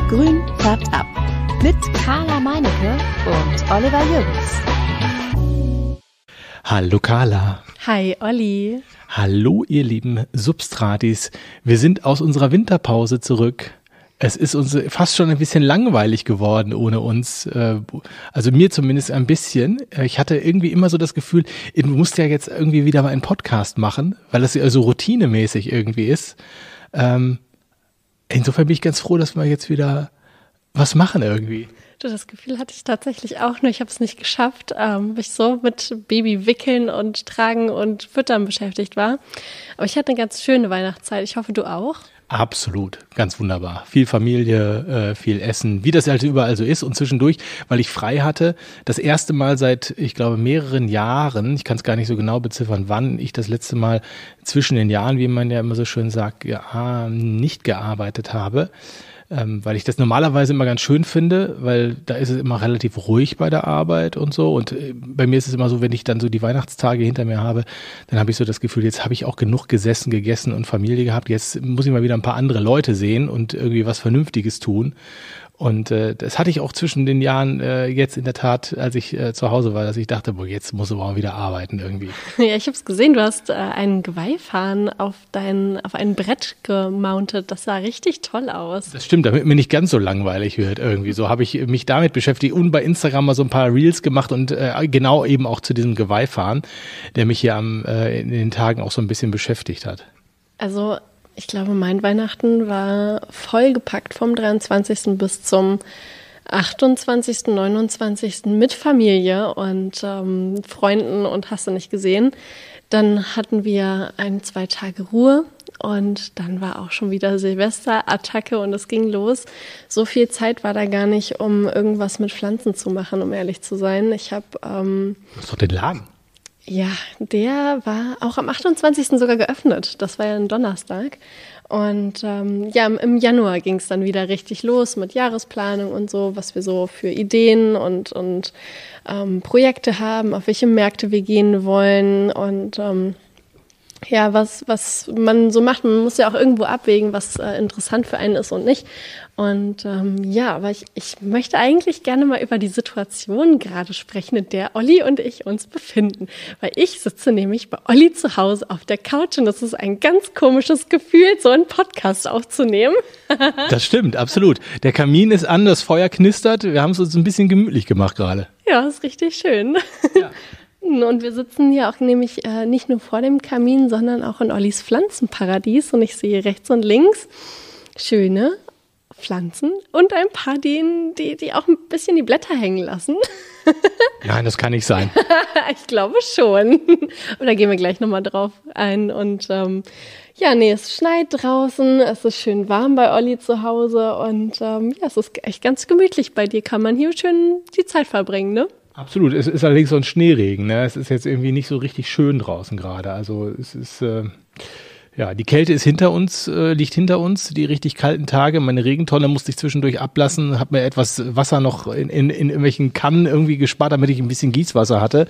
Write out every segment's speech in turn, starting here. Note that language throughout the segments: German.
Grün färbt ab. Mit Carla Meinecke und Oliver Jürgens. Hallo Carla. Hi Olli. Hallo ihr lieben Substratis. Wir sind aus unserer Winterpause zurück. Es ist uns fast schon ein bisschen langweilig geworden ohne uns. Also mir zumindest ein bisschen. Ich hatte irgendwie immer so das Gefühl, du musst ja jetzt irgendwie wieder mal einen Podcast machen, weil das ja so routinemäßig irgendwie ist. Insofern bin ich ganz froh, dass wir jetzt wieder was machen irgendwie. Du, das Gefühl hatte ich tatsächlich auch, nur ich habe es nicht geschafft, weil ich so mit Baby wickeln und tragen und füttern beschäftigt war. Aber ich hatte eine ganz schöne Weihnachtszeit. Ich hoffe, du auch. Absolut, ganz wunderbar. Viel Familie, viel Essen, wie das halt überall so ist. Und zwischendurch, weil ich frei hatte, das erste Mal seit, ich glaube, mehreren Jahren, ich kann es gar nicht so genau beziffern, wann ich das letzte Mal zwischen den Jahren, wie man ja immer so schön sagt, nicht gearbeitet habe. Weil ich das normalerweise immer ganz schön finde, weil da ist es immer relativ ruhig bei der Arbeit und so. Und bei mir ist es immer so, wenn ich dann so die Weihnachtstage hinter mir habe, dann habe ich so das Gefühl, jetzt habe ich auch genug gesessen, gegessen und Familie gehabt. Jetzt muss ich mal wieder ein paar andere Leute sehen und irgendwie was Vernünftiges tun. Und das hatte ich auch zwischen den Jahren jetzt in der Tat, als ich zu Hause war, dass ich dachte, boah, jetzt muss ich mal wieder arbeiten irgendwie. Ja, ich habe es gesehen, du hast einen Geweihfahnen auf ein Brett gemountet. Das sah richtig toll aus. Das stimmt, damit mir nicht ganz so langweilig wird irgendwie. So habe ich mich damit beschäftigt und bei Instagram mal so ein paar Reels gemacht und genau eben auch zu diesem Geweihfahren, der mich hier in den Tagen auch so ein bisschen beschäftigt hat. Also ich glaube, mein Weihnachten war vollgepackt vom 23. bis zum 28., 29. mit Familie und Freunden und hast du nicht gesehen. Dann hatten wir 1-2 Tage Ruhe und dann war auch schon wieder Silvester-Attacke und es ging los. So viel Zeit war da gar nicht, um irgendwas mit Pflanzen zu machen, um ehrlich zu sein. Ich habe Du hast doch den Laden. Ja, der war auch am 28. sogar geöffnet. Das war ja ein Donnerstag. Und im Januar ging es dann wieder richtig los mit Jahresplanung und so, was wir so für Ideen und Projekte haben, auf welche Märkte wir gehen wollen und was man so macht. Man muss ja auch irgendwo abwägen, was interessant für einen ist und nicht. Und aber ich möchte eigentlich gerne mal über die Situation gerade sprechen, in der Olli und ich uns befinden. Weil ich sitze nämlich bei Olli zu Hause auf der Couch und das ist ein ganz komisches Gefühl, so einen Podcast aufzunehmen. Das stimmt, absolut. Der Kamin ist an, das Feuer knistert. Wir haben es uns ein bisschen gemütlich gemacht gerade. Ja, ist richtig schön. Ja. Und wir sitzen hier auch nämlich nicht nur vor dem Kamin, sondern auch in Ollis Pflanzenparadies. Und ich sehe rechts und links schöne Pflanzen und ein paar, die auch ein bisschen die Blätter hängen lassen. Nein, das kann nicht sein. Ich glaube schon. Und da gehen wir gleich nochmal drauf ein. Und es schneit draußen, es ist schön warm bei Olli zu Hause und es ist echt ganz gemütlich bei dir. Kann man hier schön die Zeit verbringen, ne? Absolut. Es ist allerdings so ein Schneeregen, ne? Es ist jetzt irgendwie nicht so richtig schön draußen gerade. Also es ist die Kälte ist liegt hinter uns, die richtig kalten Tage. Meine Regentonne musste ich zwischendurch ablassen, habe mir etwas Wasser noch in irgendwelchen Kannen irgendwie gespart, damit ich ein bisschen Gießwasser hatte.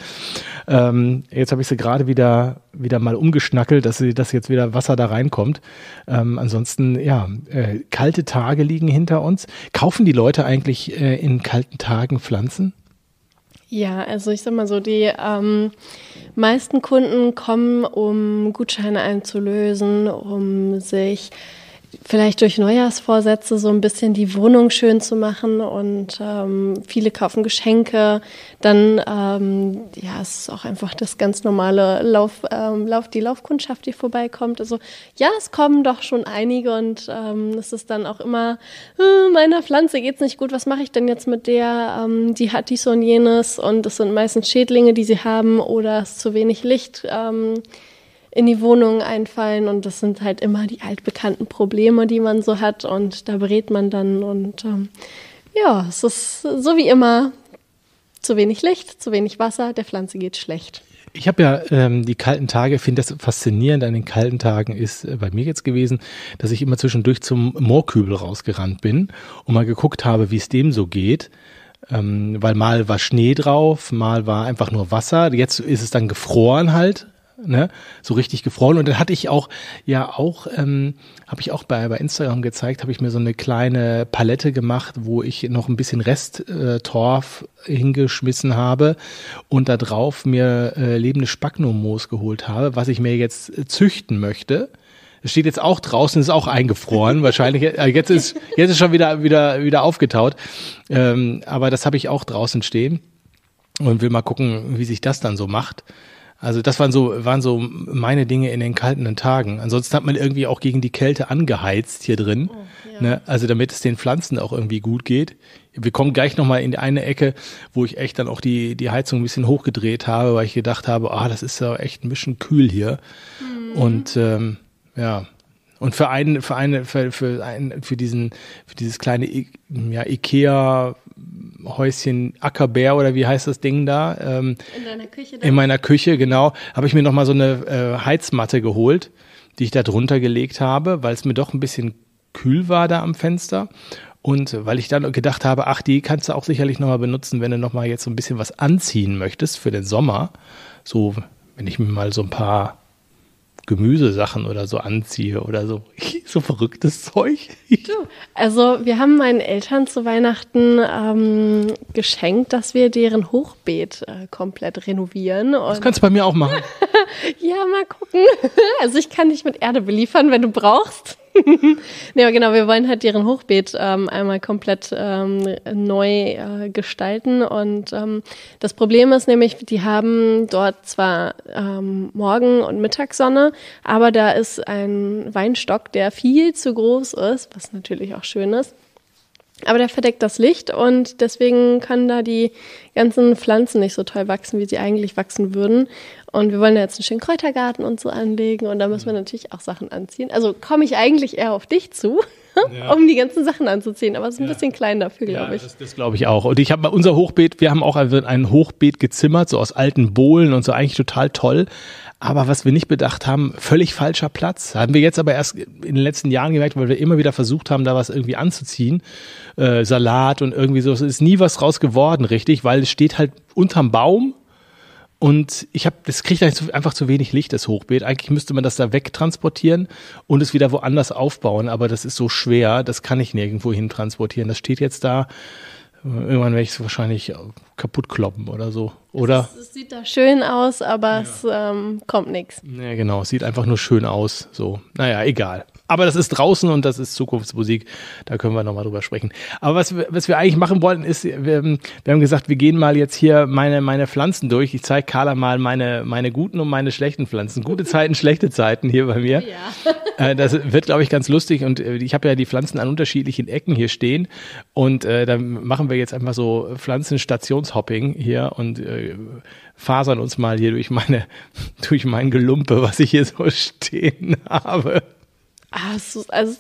Jetzt habe ich sie gerade wieder mal umgeschnackelt, dass jetzt wieder Wasser da reinkommt. Ansonsten, kalte Tage liegen hinter uns. Kaufen die Leute eigentlich in kalten Tagen Pflanzen? Ja, also ich sag mal so, die meisten Kunden kommen, um Gutscheine einzulösen, um sich vielleicht durch Neujahrsvorsätze so ein bisschen die Wohnung schön zu machen und viele kaufen Geschenke. Dann es ist auch einfach das ganz normale die Laufkundschaft, die vorbeikommt. Also ja, es kommen doch schon einige und es ist dann auch immer, meiner Pflanze geht's nicht gut, was mache ich denn jetzt mit der? Die hat dies und jenes und es sind meistens Schädlinge, die sie haben oder es ist zu wenig Licht in die Wohnung einfallen und das sind halt immer die altbekannten Probleme, die man so hat und da berät man dann und es ist so wie immer zu wenig Licht, zu wenig Wasser, der Pflanze geht schlecht. Ich habe ja die kalten Tage, finde das faszinierend an den kalten Tagen ist bei mir jetzt gewesen, dass ich immer zwischendurch zum Moorkübel rausgerannt bin und mal geguckt habe, wie es dem so geht. Weil mal war Schnee drauf, mal war einfach nur Wasser. Jetzt ist es dann gefroren halt. ne, so richtig gefroren. Und dann hatte ich auch, habe ich auch bei Instagram gezeigt, habe ich mir so eine kleine Palette gemacht, wo ich noch ein bisschen Rest-Torf hingeschmissen habe und da drauf mir lebende Spagnummoos geholt habe, was ich mir jetzt züchten möchte. Es steht jetzt auch draußen, ist auch eingefroren. Wahrscheinlich, jetzt ist schon wieder aufgetaut. Aber das habe ich auch draußen stehen und will mal gucken, wie sich das dann so macht. Also das waren so meine Dinge in den kalten Tagen. Ansonsten hat man irgendwie auch gegen die Kälte angeheizt hier drin. Oh, ja. Ne? Also damit es den Pflanzen auch irgendwie gut geht. Wir kommen gleich nochmal in die eine Ecke, wo ich echt dann auch die Heizung ein bisschen hochgedreht habe, weil ich gedacht habe, das ist ja echt ein bisschen kühl hier. Mhm. Und ja. Und für dieses kleine Ikea-Häuschen Ackerbär oder wie heißt das Ding da? In deiner Küche da? In meiner Küche, genau. Habe ich mir nochmal so eine Heizmatte geholt, die ich da drunter gelegt habe, weil es mir doch ein bisschen kühl war da am Fenster. Und weil ich dann gedacht habe, die kannst du auch sicherlich nochmal benutzen, wenn du nochmal jetzt so ein bisschen was anziehen möchtest für den Sommer. So, wenn ich mir mal so ein paar Gemüsesachen oder so anziehe oder so. So verrücktes Zeug. Also wir haben meinen Eltern zu Weihnachten geschenkt, dass wir deren Hochbeet komplett renovieren. Das kannst du bei mir auch machen. Ja, mal gucken. Also ich kann dich mit Erde beliefern, wenn du brauchst. Nee, aber genau, wir wollen halt deren Hochbeet einmal komplett neu gestalten und das Problem ist nämlich, die haben dort zwar Morgen- und Mittagssonne, aber da ist ein Weinstock, der viel zu groß ist, was natürlich auch schön ist. Aber der verdeckt das Licht und deswegen können da die ganzen Pflanzen nicht so toll wachsen, wie sie eigentlich wachsen würden. Und wir wollen da jetzt einen schönen Kräutergarten und so anlegen und da müssen wir natürlich auch Sachen anziehen. Also komme ich eigentlich eher auf dich zu, um die ganzen Sachen anzuziehen, aber es ist ein bisschen klein dafür, glaube ich. Das glaube ich auch. Und ich habe unser Hochbeet, wir haben auch ein Hochbeet gezimmert, so aus alten Bohlen und so, eigentlich total toll. Aber was wir nicht bedacht haben, völlig falscher Platz. Haben wir jetzt aber erst in den letzten Jahren gemerkt, weil wir immer wieder versucht haben, da was irgendwie anzuziehen. Salat und irgendwie so. Es ist nie was raus geworden, richtig, weil es steht halt unterm Baum. Und das kriegt einfach zu wenig Licht, das Hochbeet. Eigentlich müsste man das da wegtransportieren und es wieder woanders aufbauen. Aber das ist so schwer, das kann ich nirgendwo hin transportieren. Das steht jetzt da. Irgendwann werde ich es wahrscheinlich kaputt kloppen oder so. Oder? Es sieht da schön aus, aber es kommt nichts. Ja, genau. Es sieht einfach nur schön aus. So. Naja, egal. Aber das ist draußen und das ist Zukunftsmusik. Da können wir nochmal drüber sprechen. Aber was wir eigentlich machen wollten, ist, wir haben gesagt, wir gehen mal jetzt hier meine Pflanzen durch. Ich zeige Carla mal meine guten und meine schlechten Pflanzen. Gute Zeiten, schlechte Zeiten hier bei mir. Ja. Das wird, glaube ich, ganz lustig. Und ich habe ja die Pflanzen an unterschiedlichen Ecken hier stehen. Und da machen wir jetzt einfach so Pflanzenstationshopping hier und fasern uns mal hier durch mein Gelumpe, was ich hier so stehen habe. Also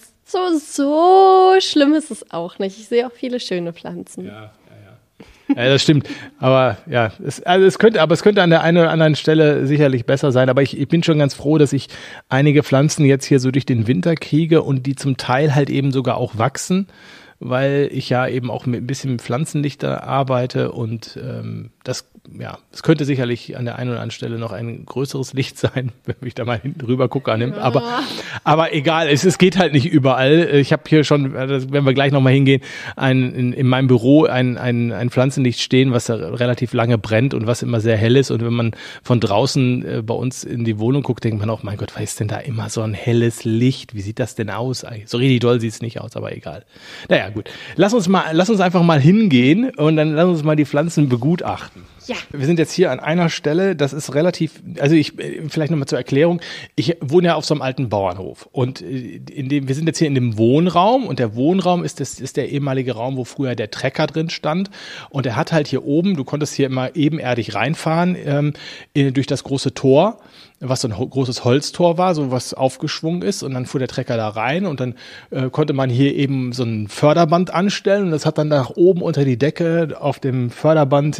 so schlimm ist es auch nicht. Ich sehe auch viele schöne Pflanzen. Ja, das stimmt. Aber ja, es könnte an der einen oder anderen Stelle sicherlich besser sein. Aber ich bin schon ganz froh, dass ich einige Pflanzen jetzt hier so durch den Winter kriege und die zum Teil halt eben sogar auch wachsen, weil ich ja eben auch mit ein bisschen Pflanzenlichter arbeite und das könnte sicherlich an der einen oder anderen Stelle noch ein größeres Licht sein, wenn ich da mal hinten rüber gucke an dem. Aber egal, es geht halt nicht überall. Ich habe hier schon, wenn wir gleich nochmal hingehen, in meinem Büro ein Pflanzenlicht stehen, was da relativ lange brennt und was immer sehr hell ist. Und wenn man von draußen bei uns in die Wohnung guckt, denkt man auch, mein Gott, was ist denn da immer so ein helles Licht? Wie sieht das denn aus eigentlich? So richtig doll sieht es nicht aus, aber egal. Naja, gut. Lass uns einfach mal hingehen und dann lass uns mal die Pflanzen begutachten. Ja. Wir sind jetzt hier an einer Stelle, das ist relativ, vielleicht nochmal zur Erklärung, ich wohne ja auf so einem alten Bauernhof und wir sind jetzt hier in dem Wohnraum und der Wohnraum ist der ehemalige Raum, wo früher der Trecker drin stand und er hat halt hier oben, du konntest hier immer ebenerdig reinfahren durch das große Tor, was so ein großes Holztor war, so was aufgeschwungen ist und dann fuhr der Trecker da rein und dann konnte man hier eben so ein Förderband anstellen und das hat dann nach oben unter die Decke auf dem Förderband das Stroh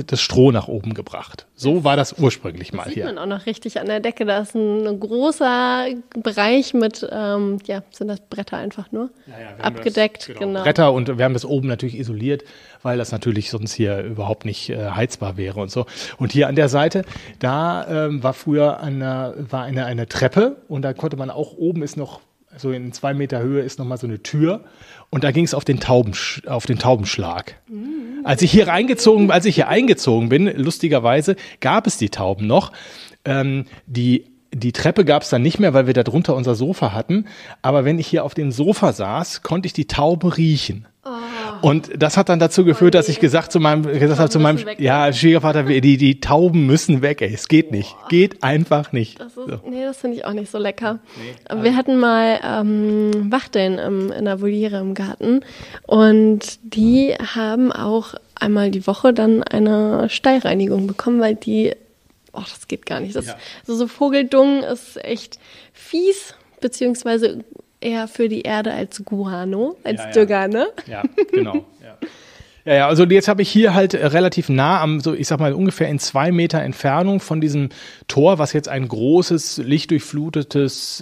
Büro nach oben gebracht. So war das ursprünglich mal Sieht hier. man auch noch richtig an der Decke. Da ist ein großer Bereich mit, sind das Bretter einfach nur? Ja, wir haben abgedeckt, das, genau. Bretter, und wir haben das oben natürlich isoliert, weil das natürlich sonst hier überhaupt nicht heizbar wäre und so. Und hier an der Seite, da war früher eine Treppe, und da konnte man auch, oben ist noch, so in 2 Meter Höhe ist nochmal so eine Tür, und da ging es auf den Taubenschlag. Als ich hier eingezogen bin, lustigerweise gab es die Tauben noch. Die Treppe gab es dann nicht mehr, weil wir da drunter unser Sofa hatten. Aber wenn ich hier auf dem Sofa saß, konnte ich die Tauben riechen. Und das hat dann dazu geführt, dass ich gesagt habe zu meinem Schwiegervater, die Tauben müssen weg, ey. Es geht nicht. Geht einfach nicht. Nee, das finde ich auch nicht so lecker. Nee, wir hatten mal Wachteln in der Voliere im Garten, und die haben auch einmal die Woche dann eine Stallreinigung bekommen, weil das geht gar nicht. So Vogeldung ist echt fies, beziehungsweise eher für die Erde als Guano, als Dünger, ne? Ja, genau. Ja, also jetzt habe ich hier halt relativ nah ich sag mal ungefähr in 2 Meter Entfernung von diesem Tor, was jetzt ein großes, lichtdurchflutetes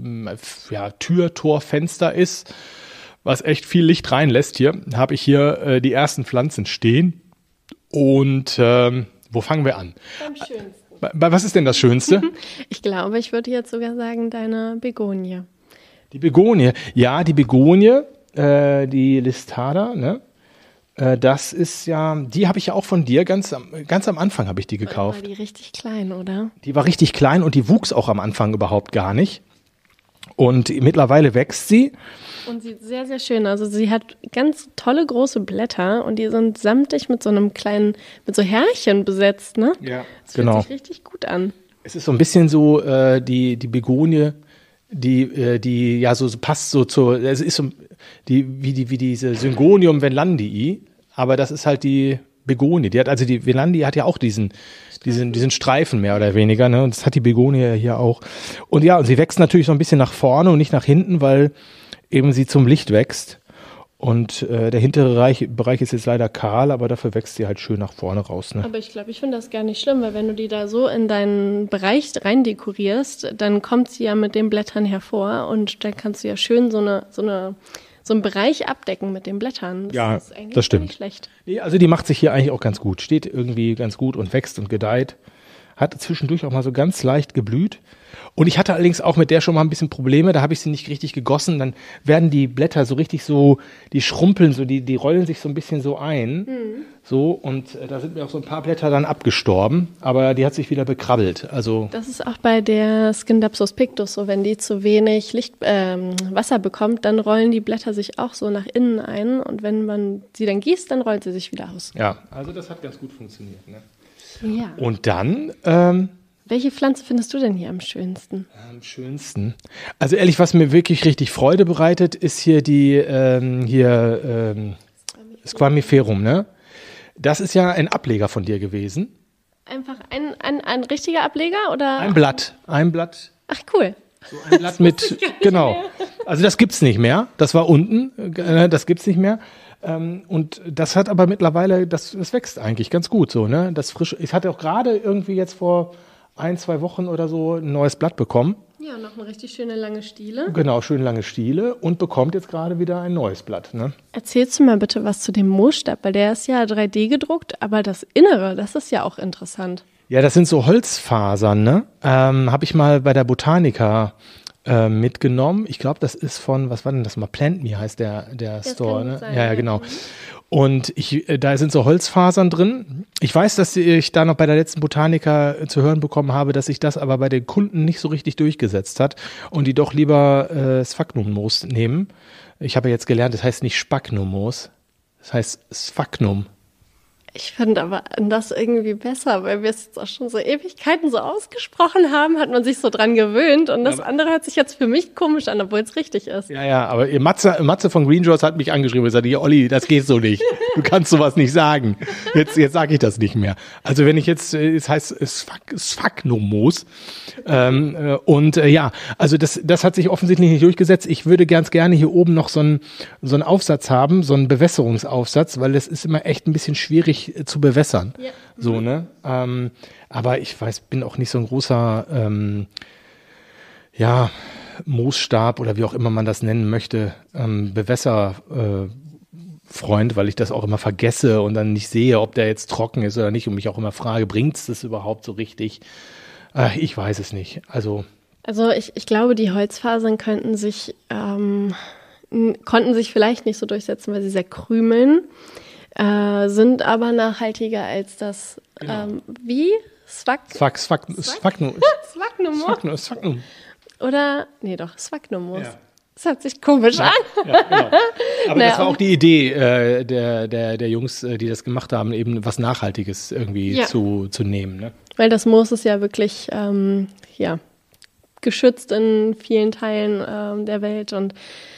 Torfenster ist, was echt viel Licht reinlässt hier, habe ich hier die ersten Pflanzen stehen. Und wo fangen wir an? Am schönsten. Was ist denn das Schönste? Ich glaube, ich würde jetzt sogar sagen, deine Begonie. Die Begonie, die Listada, ne? Das ist die habe ich ja auch von dir, ganz am Anfang habe ich die gekauft. War die richtig klein, oder? Die war richtig klein, und die wuchs auch am Anfang überhaupt gar nicht. Und mittlerweile wächst sie. Und sieht sehr, sehr schön. Also sie hat ganz tolle große Blätter, und die sind samtig mit so Härchen besetzt, ne? Ja, das fühlt sich richtig gut an. Es ist so ein bisschen so die Begonie, die so passt so es ist so wie diese Syngonium Venlandii, aber das ist halt die Begonie. Die Venlandii hat ja auch diesen Streifen mehr oder weniger, ne? Und das hat die Begonie hier auch. Und und sie wächst natürlich so ein bisschen nach vorne und nicht nach hinten, weil eben sie zum Licht wächst. Und der hintere Bereich ist jetzt leider kahl, aber dafür wächst sie halt schön nach vorne raus. Ne? Aber ich glaube, ich finde das gar nicht schlimm, weil wenn du die da so in deinen Bereich rein dekorierst, dann kommt sie ja mit den Blättern hervor, und dann kannst du ja schön so einen Bereich abdecken mit den Blättern. Das ist eigentlich nicht schlecht. Nee, also die macht sich hier eigentlich auch ganz gut. Steht irgendwie ganz gut und wächst und gedeiht. Hat zwischendurch auch mal so ganz leicht geblüht. Und ich hatte allerdings auch mit der schon mal ein bisschen Probleme, da habe ich sie nicht richtig gegossen, dann werden die Blätter so richtig die schrumpeln, die rollen sich so ein bisschen so ein, und da sind mir auch so ein paar Blätter dann abgestorben, aber die hat sich wieder bekrabbelt. Also das ist auch bei der Scindapsus pictus so, wenn die zu wenig Wasser bekommt, dann rollen die Blätter sich auch so nach innen ein, und wenn man sie dann gießt, dann rollt sie sich wieder aus. Ja, also das hat ganz gut funktioniert. Ne? Ja. Und dann welche Pflanze findest du denn hier am schönsten? Am schönsten? Also ehrlich, was mir wirklich richtig Freude bereitet, ist hier die Squamiferum, ne? Das ist ja ein Ableger von dir gewesen. Einfach ein richtiger Ableger, oder? Ein Blatt. Ach, cool. So ein Blatt mit, genau. Also das gibt's nicht mehr. Das war unten, das gibt's nicht mehr. Und das hat aber mittlerweile, das wächst eigentlich ganz gut so, ne? Das frisch. Ich hatte auch gerade irgendwie jetzt vor 1-2 Wochen oder so ein neues Blatt bekommen. Ja, noch eine richtig schöne lange Stiele. Genau, schön lange Stiele, und bekommt jetzt gerade wieder ein neues Blatt. Ne? Erzählst du mal bitte was zu dem Moosstab, weil der ist ja 3D gedruckt, aber das Innere, das ist ja auch interessant. Ja, das sind so Holzfasern, ne? Habe ich mal bei der Botanica mitgenommen. Ich glaube, das ist von, was war denn das mal? Plant Me heißt der Store, ne? Sein, ja, genau. Und da sind so Holzfasern drin. Ich weiß, dass ich da noch bei der letzten Botanica zu hören bekommen habe, dass sich das aber bei den Kunden nicht so richtig durchgesetzt hat und die doch lieber Sphagnum-Moos nehmen. Ich habe jetzt gelernt, das heißt nicht Sphagnum-Moos, das heißt Sphagnum. Ich finde aber das irgendwie besser, weil wir es jetzt auch schon so Ewigkeiten so ausgesprochen haben, hat man sich so dran gewöhnt, und das andere hört sich jetzt für mich komisch an, obwohl es richtig ist. Ja, aber Matze von Green Jaws hat mich angeschrieben und gesagt, Olli, das geht so nicht. Du kannst sowas nicht sagen. Jetzt sage ich das nicht mehr. Also wenn ich jetzt, es heißt Sphagnum-Moos. Ja, also das hat sich offensichtlich nicht durchgesetzt. Ich würde ganz gerne hier oben noch so einen Aufsatz haben, so einen Bewässerungsaufsatz, weil das ist immer echt ein bisschen schwierig zu bewässern. Ja. So, ne? Aber ich bin auch nicht so ein großer, Moosstab oder wie auch immer man das nennen möchte, Bewässerfreund, weil ich das auch immer vergesse und dann nicht sehe, ob der jetzt trocken ist oder nicht und mich auch immer frage, bringt es das überhaupt so richtig? Ich weiß es nicht. Also ich glaube, die Holzfasern konnten sich vielleicht nicht so durchsetzen, weil sie sehr krümeln, sind aber nachhaltiger als das, Sphagnum. Oder, nee doch, Sphagnum-Moos. Ja. Das hört sich komisch an. Ja, genau. Aber das war auch die Idee der Jungs, die das gemacht haben, eben was Nachhaltiges irgendwie zu nehmen. Ne? Weil das Moos ist ja wirklich geschützt in vielen Teilen der Welt und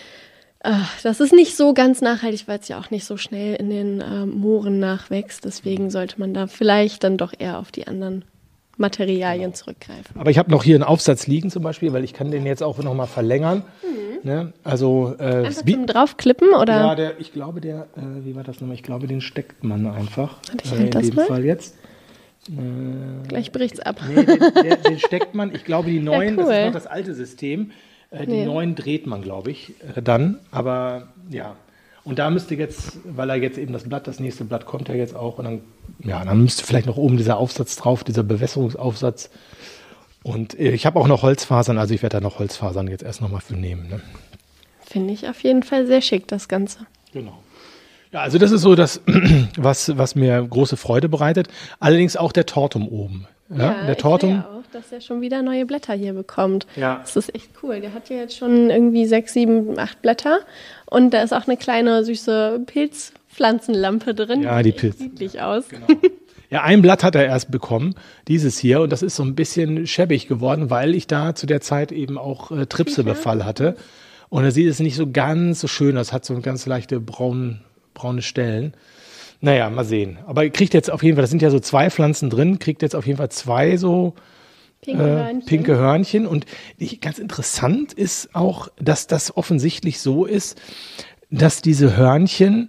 das ist nicht so ganz nachhaltig, weil es ja auch nicht so schnell in den Mooren nachwächst. Deswegen sollte man da vielleicht dann doch eher auf die anderen Materialien zurückgreifen. Aber ich habe noch hier einen Aufsatz liegen zum Beispiel, weil ich kann den jetzt auch noch mal verlängern. Ne? Also einfach zum draufklippen oder? Ja, ich glaube wie war das nochmal? Ich glaube, den steckt man einfach. In dem Fall jetzt. Gleich bricht's ab. Nee, den steckt man. Ich glaube, die neuen, das ist noch das alte System. Die neuen dreht man, glaube ich, dann. Aber ja. Und da müsste jetzt, weil er jetzt eben das nächste Blatt kommt ja jetzt auch. Und dann müsste vielleicht noch oben dieser Aufsatz drauf, dieser Bewässerungsaufsatz. Und ich habe auch noch Holzfasern, also ich werde da noch Holzfasern jetzt erst nochmal für nehmen. Ne? Finde ich auf jeden Fall sehr schick, das Ganze. Genau. Ja, also das ist so das, was mir große Freude bereitet. Allerdings auch der Tortum oben. Ja, der Tortum. Ich sehe auch, dass er schon wieder neue Blätter hier bekommt. Ja. Das ist echt cool. Der hat ja jetzt schon irgendwie 6, 7, 8 Blätter. Und da ist auch eine kleine, süße Pilzpflanzenlampe drin. Ja, die Pilz. Sieht niedlich aus. Genau. Ja, ein Blatt hat er erst bekommen, dieses hier. Und das ist so ein bisschen schäbig geworden, weil ich da zu der Zeit eben auch Tripsebefall hatte. Und da sieht es nicht so ganz so schön aus. Hat so ganz leichte braune Stellen. Naja, mal sehen. Aber kriegt jetzt auf jeden Fall, das sind ja so 2 Pflanzen drin, kriegt jetzt auf jeden Fall 2 so pinke Hörnchen. Und ganz interessant ist auch, dass das offensichtlich so ist, dass diese Hörnchen,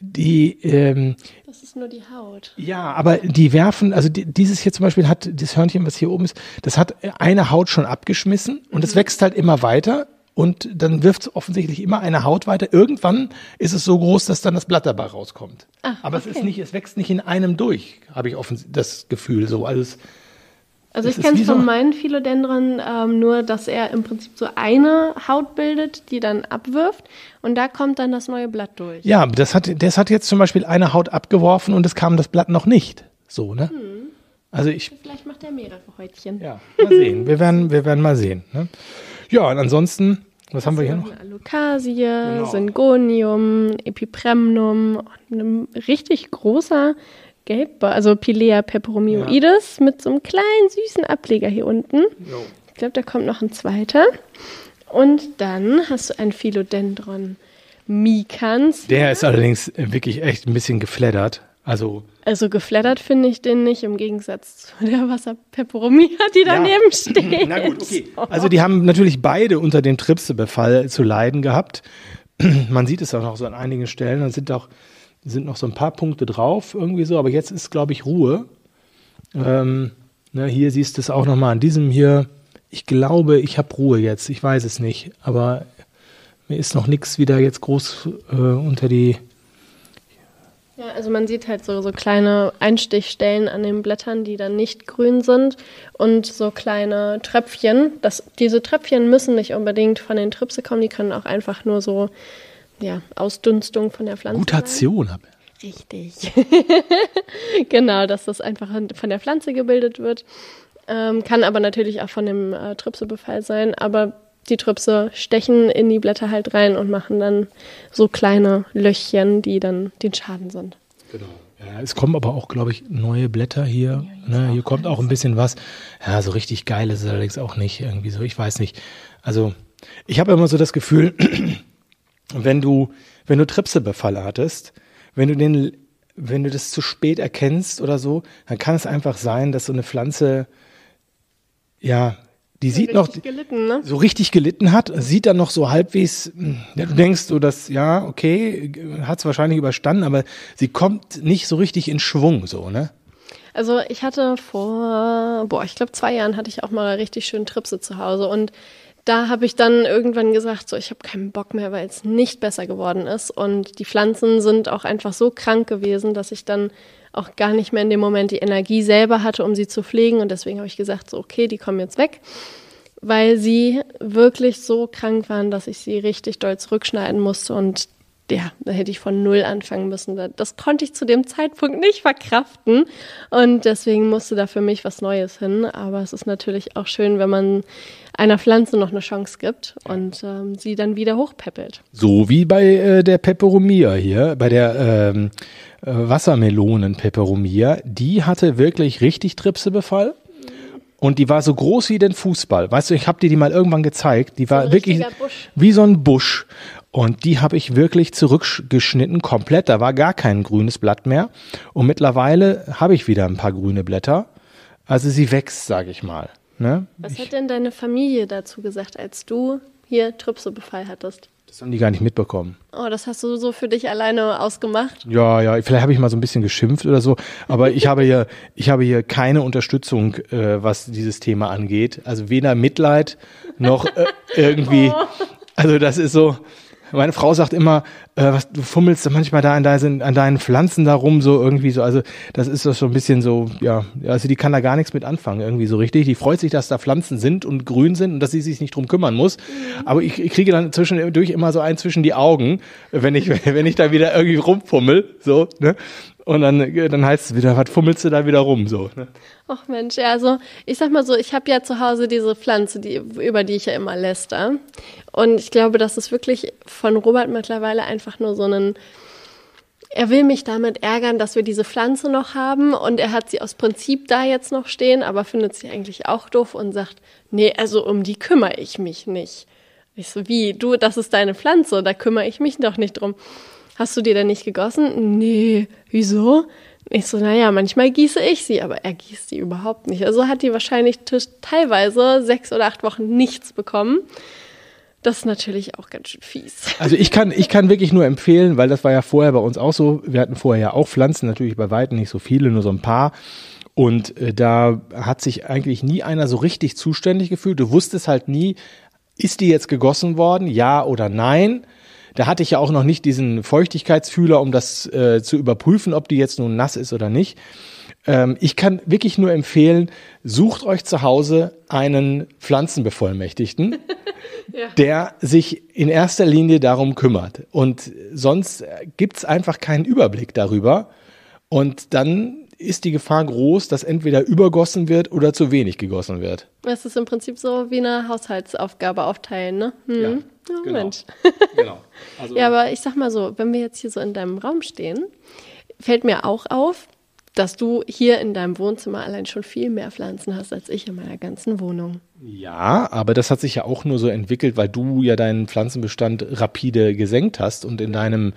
das ist nur die Haut. Ja, aber die werfen, also dieses hier zum Beispiel hat, das Hörnchen, was hier oben ist, das hat eine Haut schon abgeschmissen und es wächst halt immer weiter. Und dann wirft es offensichtlich immer eine Haut weiter. Irgendwann ist es so groß, dass dann das Blatt dabei rauskommt. Aber es wächst nicht in einem durch, habe ich das Gefühl. So. Also ich kenne es von meinen Philodendron nur, dass er im Prinzip so eine Haut bildet, die dann abwirft. Und da kommt dann das neue Blatt durch. Ja, das hat jetzt zum Beispiel eine Haut abgeworfen und es kam das Blatt noch nicht. So, ne? Also vielleicht macht er mehrere Häutchen. Ja, mal sehen. Wir werden mal sehen. Ne? Ja, und ansonsten, was haben wir hier noch? Alocasie, Syngonium, Epipremnum, ein richtig großer Gelbbar, also Pilea peperomioides mit so einem kleinen süßen Ableger hier unten. Jo. Ich glaube, da kommt noch ein zweiter. Und dann hast du ein Philodendron micans. Der ist allerdings wirklich echt ein bisschen gefleddert. Also geflattert finde ich den nicht, im Gegensatz zu der Wasserpeperomia, die daneben steht. Na gut, okay. Also die haben natürlich beide unter dem Tripsebefall zu leiden gehabt. Man sieht es auch noch so an einigen Stellen. Da sind noch so ein paar Punkte drauf, irgendwie so. Aber jetzt ist, glaube ich, Ruhe. Hier siehst du es auch nochmal an diesem hier. Ich glaube, ich habe Ruhe jetzt. Ich weiß es nicht. Aber mir ist noch nichts wieder jetzt groß unter die... Ja, also man sieht halt so kleine Einstichstellen an den Blättern, die dann nicht grün sind und so kleine Tröpfchen. Diese Tröpfchen müssen nicht unbedingt von den Tripse kommen, die können auch einfach nur so Ausdünstung von der Pflanze Mutation sein. Richtig. Genau, dass das einfach von der Pflanze gebildet wird. Kann aber natürlich auch von dem Tripsebefall sein, aber die Tripse stechen in die Blätter halt rein und machen dann so kleine Löchchen, die dann den Schaden sind. Genau. Ja, es kommen aber auch, glaube ich, neue Blätter hier. Hier kommt auch ein bisschen was. Ja, so richtig geil ist es allerdings auch nicht. Irgendwie so, ich weiß nicht. Also, ich habe immer so das Gefühl, wenn du Tripsebefall hattest, wenn du den wenn du das zu spät erkennst oder so, dann kann es einfach sein, dass so eine Pflanze, ja, die sieht noch gelitten, ne? so richtig gelitten hat, sieht dann noch so halbwegs, ja, du denkst so, dass, ja, okay, hat es wahrscheinlich überstanden, aber sie kommt nicht so richtig in Schwung, so, ne? Also ich hatte ich glaube 2 Jahren hatte ich auch mal richtig schön Tripse zu Hause und da habe ich dann irgendwann gesagt, so ich habe keinen Bock mehr, weil es nicht besser geworden ist und die Pflanzen sind auch einfach so krank gewesen, dass ich dann auch gar nicht mehr in dem Moment die Energie selber hatte, um sie zu pflegen und deswegen habe ich gesagt, so okay, die kommen jetzt weg, weil sie wirklich so krank waren, dass ich sie richtig doll zurückschneiden musste und ja, da hätte ich von 0 anfangen müssen. Das konnte ich zu dem Zeitpunkt nicht verkraften und deswegen musste da für mich was Neues hin. Aber es ist natürlich auch schön, wenn man einer Pflanze noch eine Chance gibt und sie dann wieder hochpeppelt. So wie bei der Peperomia hier, bei der Wassermelonen-Peperomia. Die hatte wirklich richtig Tripsebefall. Und die war so groß wie den Fußball. Weißt du, ich habe dir die mal irgendwann gezeigt. Die war wirklich wie so ein Busch. Und die habe ich wirklich zurückgeschnitten, komplett. Da war gar kein grünes Blatt mehr. Und mittlerweile habe ich wieder ein paar grüne Blätter. Also sie wächst, sage ich mal. Ne? Was hat denn deine Familie dazu gesagt, als du hier Tripsebefall hattest? Das haben die gar nicht mitbekommen. Oh, das hast du so für dich alleine ausgemacht? Ja, vielleicht habe ich mal so ein bisschen geschimpft oder so. Aber ich habe hier keine Unterstützung, was dieses Thema angeht. Also weder Mitleid noch irgendwie. Also das ist so. Meine Frau sagt immer, du fummelst manchmal da an deinen Pflanzen da rum, so irgendwie so. Also das ist doch so ein bisschen so, ja, also die kann da gar nichts mit anfangen, irgendwie so richtig. Die freut sich, dass da Pflanzen sind und grün sind und dass sie sich nicht drum kümmern muss. Aber ich kriege dann zwischendurch immer so einen zwischen die Augen, wenn ich da wieder irgendwie rumfummel, so, ne? Und dann heißt es wieder, was fummelst du da wieder rum, so, ne? Ach Mensch, ja, also ich sag mal so, ich habe ja zu Hause diese Pflanze, über die ich ja immer läster. Und ich glaube, das ist wirklich von Robert mittlerweile einfach nur so er will mich damit ärgern, dass wir diese Pflanze noch haben und er hat sie aus Prinzip da jetzt noch stehen, aber findet sie eigentlich auch doof und sagt, nee, also um die kümmere ich mich nicht. Ich so, wie, du, das ist deine Pflanze, da kümmere ich mich doch nicht drum. Hast du die denn nicht gegossen? Nee, wieso? Ich so, naja, manchmal gieße ich sie, aber er gießt sie überhaupt nicht. Also hat die wahrscheinlich teilweise 6 oder 8 Wochen nichts bekommen. Das ist natürlich auch ganz schön fies. Also ich kann wirklich nur empfehlen, weil das war ja vorher bei uns auch so. Wir hatten vorher ja auch Pflanzen, natürlich bei weitem nicht so viele, nur so ein paar. Und da hat sich eigentlich nie einer so richtig zuständig gefühlt. Du wusstest halt nie, ist die jetzt gegossen worden, ja oder nein? Da hatte ich ja auch noch nicht diesen Feuchtigkeitsfühler, um das zu überprüfen, ob die jetzt nun nass ist oder nicht. Ich kann wirklich nur empfehlen, sucht euch zu Hause einen Pflanzenbevollmächtigten, ja, der sich in erster Linie darum kümmert. Und sonst gibt's einfach keinen Überblick darüber. Und dann ist die Gefahr groß, dass entweder übergossen wird oder zu wenig gegossen wird. Es ist im Prinzip so wie eine Haushaltsaufgabe aufteilen, ne? Ja, oh, genau. Mensch. Genau. Also, ja, aber ich sag mal so, wenn wir jetzt hier so in deinem Raum stehen, fällt mir auch auf, dass du hier in deinem Wohnzimmer allein schon viel mehr Pflanzen hast als ich in meiner ganzen Wohnung. Ja, aber das hat sich ja auch nur so entwickelt, weil du ja deinen Pflanzenbestand rapide gesenkt hast und in deinem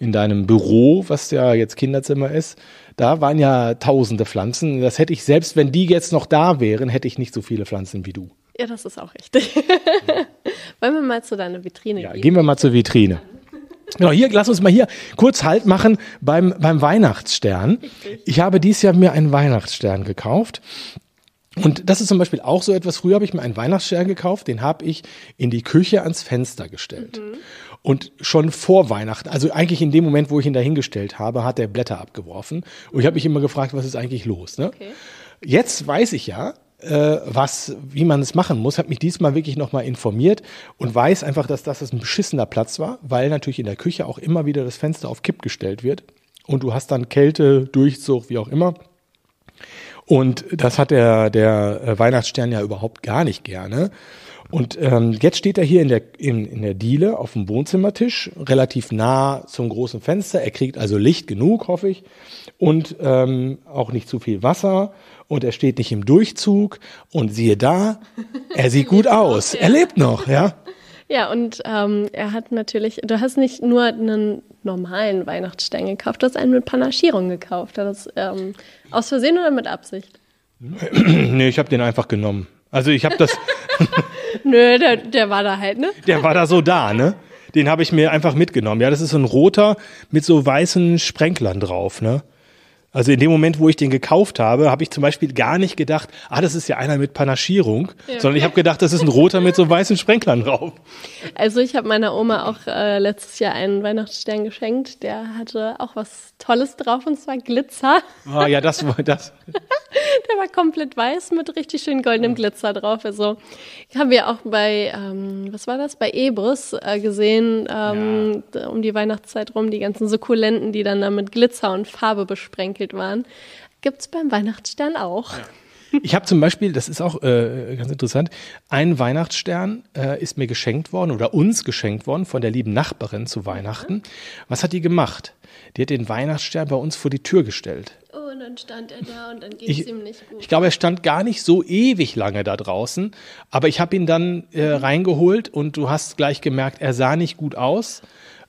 Büro, was ja jetzt Kinderzimmer ist, da waren ja tausende Pflanzen. Das hätte ich, selbst wenn die jetzt noch da wären, hätte ich nicht so viele Pflanzen wie du. Ja, das ist auch richtig. Wollen wir mal zu deiner Vitrine gehen? Ja, gehen wir mal zur Vitrine. Genau, hier, lass uns mal hier kurz Halt machen beim Weihnachtsstern. Ich habe dieses Jahr mir einen Weihnachtsstern gekauft. Und das ist zum Beispiel auch so etwas. Früher habe ich mir einen Weihnachtsstern gekauft, den habe ich in die Küche ans Fenster gestellt. Mhm. Und schon vor Weihnachten, also eigentlich in dem Moment, wo ich ihn da hingestellt habe, hat der Blätter abgeworfen. Und ich habe mich immer gefragt, was ist eigentlich los? Ne? Okay. Jetzt weiß ich ja, wie man es machen muss, habe mich diesmal wirklich nochmal informiert und weiß einfach, dass das ein beschissener Platz war, weil natürlich in der Küche auch immer wieder das Fenster auf Kipp gestellt wird und du hast dann Kälte, Durchzug, wie auch immer. Und das hat der Weihnachtsstern ja überhaupt gar nicht gerne. Und jetzt steht er hier in der Diele auf dem Wohnzimmertisch, relativ nah zum großen Fenster. Er kriegt also Licht genug, hoffe ich, und auch nicht zu viel Wasser. Und er steht nicht im Durchzug. Und siehe da, er sieht gut aus. Er lebt noch, ja. Ja, und er hat natürlich, du hast nicht nur einen normalen Weihnachtsstern gekauft, du hast einen mit Panaschierung gekauft. Hat das aus Versehen oder mit Absicht? Nee, ich habe den einfach genommen. Also ich habe das... Nö, der war da halt, ne? Der war da so da, ne? Den habe ich mir einfach mitgenommen. Ja, das ist so ein roter mit so weißen Sprenklern drauf, ne? Also in dem Moment, wo ich den gekauft habe, habe ich zum Beispiel gar nicht gedacht, das ist ja einer mit Panaschierung, sondern ich habe gedacht, das ist ein roter mit so weißen Sprenklern drauf. Also ich habe meiner Oma auch letztes Jahr einen Weihnachtsstern geschenkt. Der hatte auch was Tolles drauf, und zwar Glitzer. Ah, ja, das war das. Der war komplett weiß mit richtig schön goldenem Glitzer drauf. Also haben wir auch bei, was war das, bei Ebris gesehen, um die Weihnachtszeit rum, die ganzen Sukkulenten, die dann da mit Glitzer und Farbe besprenkelt waren. Gibt's beim Weihnachtsstern auch. Ja. Ich habe zum Beispiel, das ist auch ganz interessant, ein Weihnachtsstern ist mir geschenkt worden oder uns geschenkt worden von der lieben Nachbarin zu Weihnachten. Was hat die gemacht? Die hat den Weihnachtsstern bei uns vor die Tür gestellt. Oh, und dann stand er da und dann ging es ihm nicht gut. Ich glaube, er stand gar nicht so ewig lange da draußen, aber ich habe ihn dann reingeholt und du hast gleich gemerkt, er sah nicht gut aus.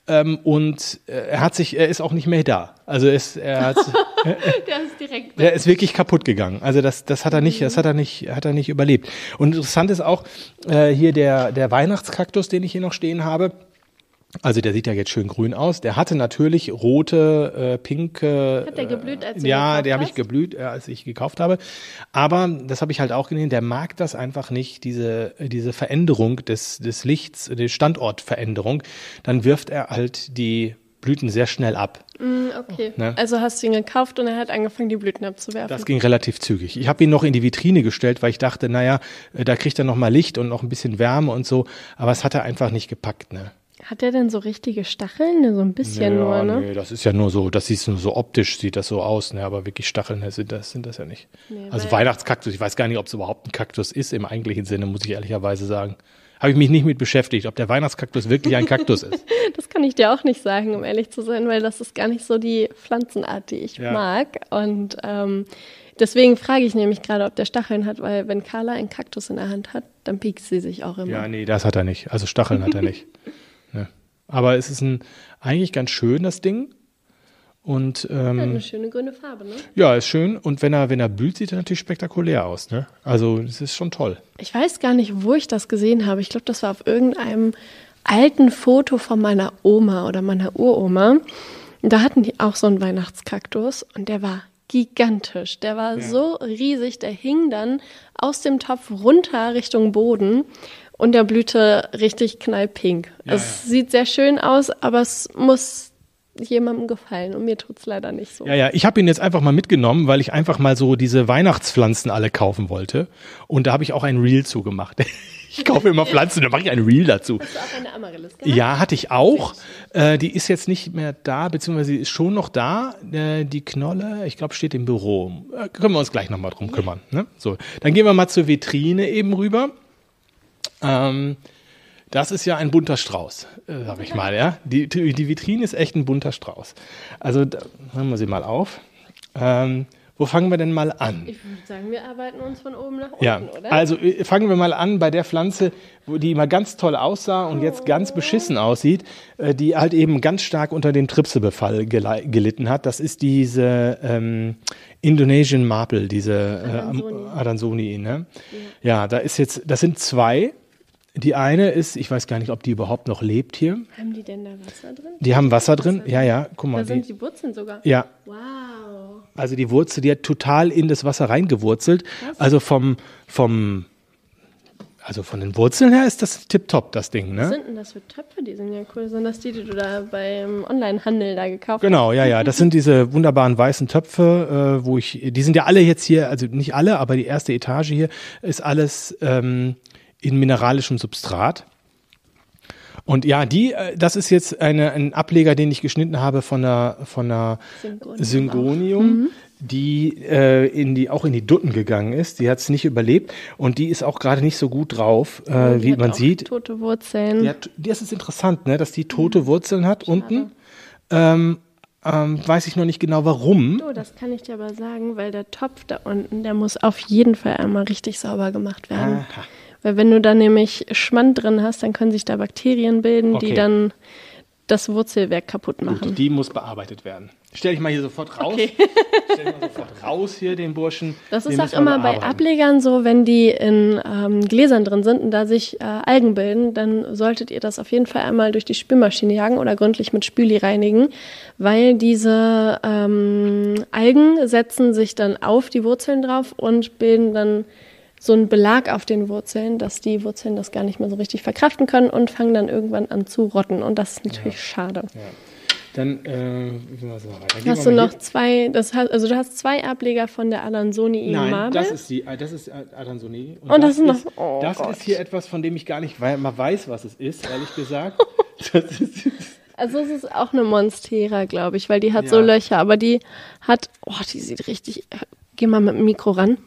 Und er ist auch nicht mehr da. Also der ist direkt weg. Der ist wirklich kaputt gegangen. Also das hat er nicht überlebt. Und interessant ist auch hier der Weihnachtskaktus, den ich hier noch stehen habe. Also der sieht ja jetzt schön grün aus. Der hatte natürlich rote, pinke. Hat der geblüht, als du gekauft hast? Ja, der habe ich geblüht, als ich gekauft habe. Aber das habe ich halt auch gesehen. Der mag das einfach nicht, diese Veränderung des Lichts, die Standortveränderung. Dann wirft er halt die Blüten sehr schnell ab. Okay. Ne? Also hast du ihn gekauft und er hat angefangen, die Blüten abzuwerfen. Das ging relativ zügig. Ich habe ihn noch in die Vitrine gestellt, weil ich dachte, naja, da kriegt er noch mal Licht und noch ein bisschen Wärme und so. Aber es hat er einfach nicht gepackt, ne? Hat der denn so richtige Stacheln? So ein bisschen nur, ne? Nee, das ist ja nur so, das sieht nur so optisch, sieht das so aus, ne? Aber wirklich Stacheln sind das ja nicht. Nee, also Weihnachtskaktus, ich weiß gar nicht, ob es überhaupt ein Kaktus ist im eigentlichen Sinne, muss ich ehrlicherweise sagen. Habe ich mich nicht mit beschäftigt, ob der Weihnachtskaktus wirklich ein Kaktus ist. Das kann ich dir auch nicht sagen, um ehrlich zu sein, weil das ist gar nicht so die Pflanzenart, die ich mag. Und deswegen frage ich nämlich gerade, ob der Stacheln hat, weil wenn Carla einen Kaktus in der Hand hat, dann piekt sie sich auch immer. Ja, nee, das hat er nicht. Also Stacheln hat er nicht. Ne. Aber es ist eigentlich ganz schön, das Ding. Und, eine schöne grüne Farbe, ne? Ja, ist schön. Und wenn er blüht, sieht er natürlich spektakulär aus, ne? Also, das ist schon toll. Ich weiß gar nicht, wo ich das gesehen habe. Ich glaube, das war auf irgendeinem alten Foto von meiner Oma oder meiner Uroma. Da hatten die auch so einen Weihnachtskaktus und der war gigantisch. Der war so riesig, der hing dann aus dem Topf runter Richtung Boden und der blühte richtig knallpink. Es sieht sehr schön aus, aber es muss jemandem gefallen und mir tut's leider nicht so. Ja, ich habe ihn jetzt einfach mal mitgenommen, weil ich einfach mal so diese Weihnachtspflanzen alle kaufen wollte und da habe ich auch ein Reel zugemacht. Ich kaufe immer Pflanzen, dann mache ich ein Reel dazu. Hast du auch eine Amaryllis gemacht? Ja, hatte ich auch. Die ist jetzt nicht mehr da, beziehungsweise ist schon noch da. Die Knolle, ich glaube, steht im Büro. Können wir uns gleich nochmal drum kümmern. Ne? So, dann gehen wir mal zur Vitrine eben rüber. Das ist ja ein bunter Strauß, sag ich mal. Ja? Die Vitrine ist echt ein bunter Strauß. Also, hören wir sie mal auf. Wo fangen wir denn mal an? Ich würde sagen, wir arbeiten uns von oben nach unten, oder? Also fangen wir mal an bei der Pflanze, die immer ganz toll aussah und jetzt ganz beschissen aussieht, die halt eben ganz stark unter dem Tripsebefall gelitten hat. Das ist diese Indonesian Maple, diese Adansonii. Ne? Ja, das sind zwei. Die eine ist, ich weiß gar nicht, ob die überhaupt noch lebt hier. Haben die denn da Wasser drin? Die haben Wasser drin, ja, guck mal. Da sind die Wurzeln sogar? Ja. Wow. Also die Wurzel, die hat total in das Wasser reingewurzelt. Was? Also von den Wurzeln her ist das tipptopp, das Ding, ne? Was sind denn das für Töpfe? Die sind ja cool. Sind das die du da beim Onlinehandel da gekauft hast? Genau, ja. Das sind diese wunderbaren weißen Töpfe, die sind ja alle jetzt hier, also nicht alle, aber die erste Etage hier ist alles in mineralischem Substrat. Und ja, das ist jetzt ein Ableger, den ich geschnitten habe von einer Syngonium, die auch in die Dutten gegangen ist. Die hat es nicht überlebt und die ist auch gerade nicht so gut drauf, wie man sieht. Tote Wurzeln. Das ist interessant, ne, dass die tote Wurzeln hat unten. Weiß ich noch nicht genau warum. Oh, das kann ich dir aber sagen, weil der Topf da unten, der muss auf jeden Fall einmal richtig sauber gemacht werden. Aha. Weil wenn du da nämlich Schmand drin hast, dann können sich da Bakterien bilden, die dann das Wurzelwerk kaputt machen. Gut, die muss bearbeitet werden. Stell dich mal hier sofort raus. Okay. Stell dich mal sofort raus hier, den Burschen. Das Den ist auch müssen wir immer bei bearbeiten. Ablegern so, wenn die in Gläsern drin sind und da sich Algen bilden, dann solltet ihr das auf jeden Fall einmal durch die Spülmaschine jagen oder gründlich mit Spüli reinigen, weil diese Algen setzen sich dann auf die Wurzeln drauf und bilden dann so einen Belag auf den Wurzeln, dass die Wurzeln das gar nicht mehr so richtig verkraften können und fangen dann irgendwann an zu rotten. Und das ist natürlich schade. Ja. Dann wie machen wir weiter. Hast du noch zwei, du hast 2 Ableger von der Alansoni Nein, Marble. das ist Alansoni. Und das ist noch, oh das Gott. ist hier etwas, von dem ich gar nicht mal weiß, was es ist, ehrlich gesagt. Das ist, Also es ist auch eine Monstera, glaube ich, weil die hat Ja. so Löcher, aber die hat, die sieht richtig, geh mal mit dem Mikro ran.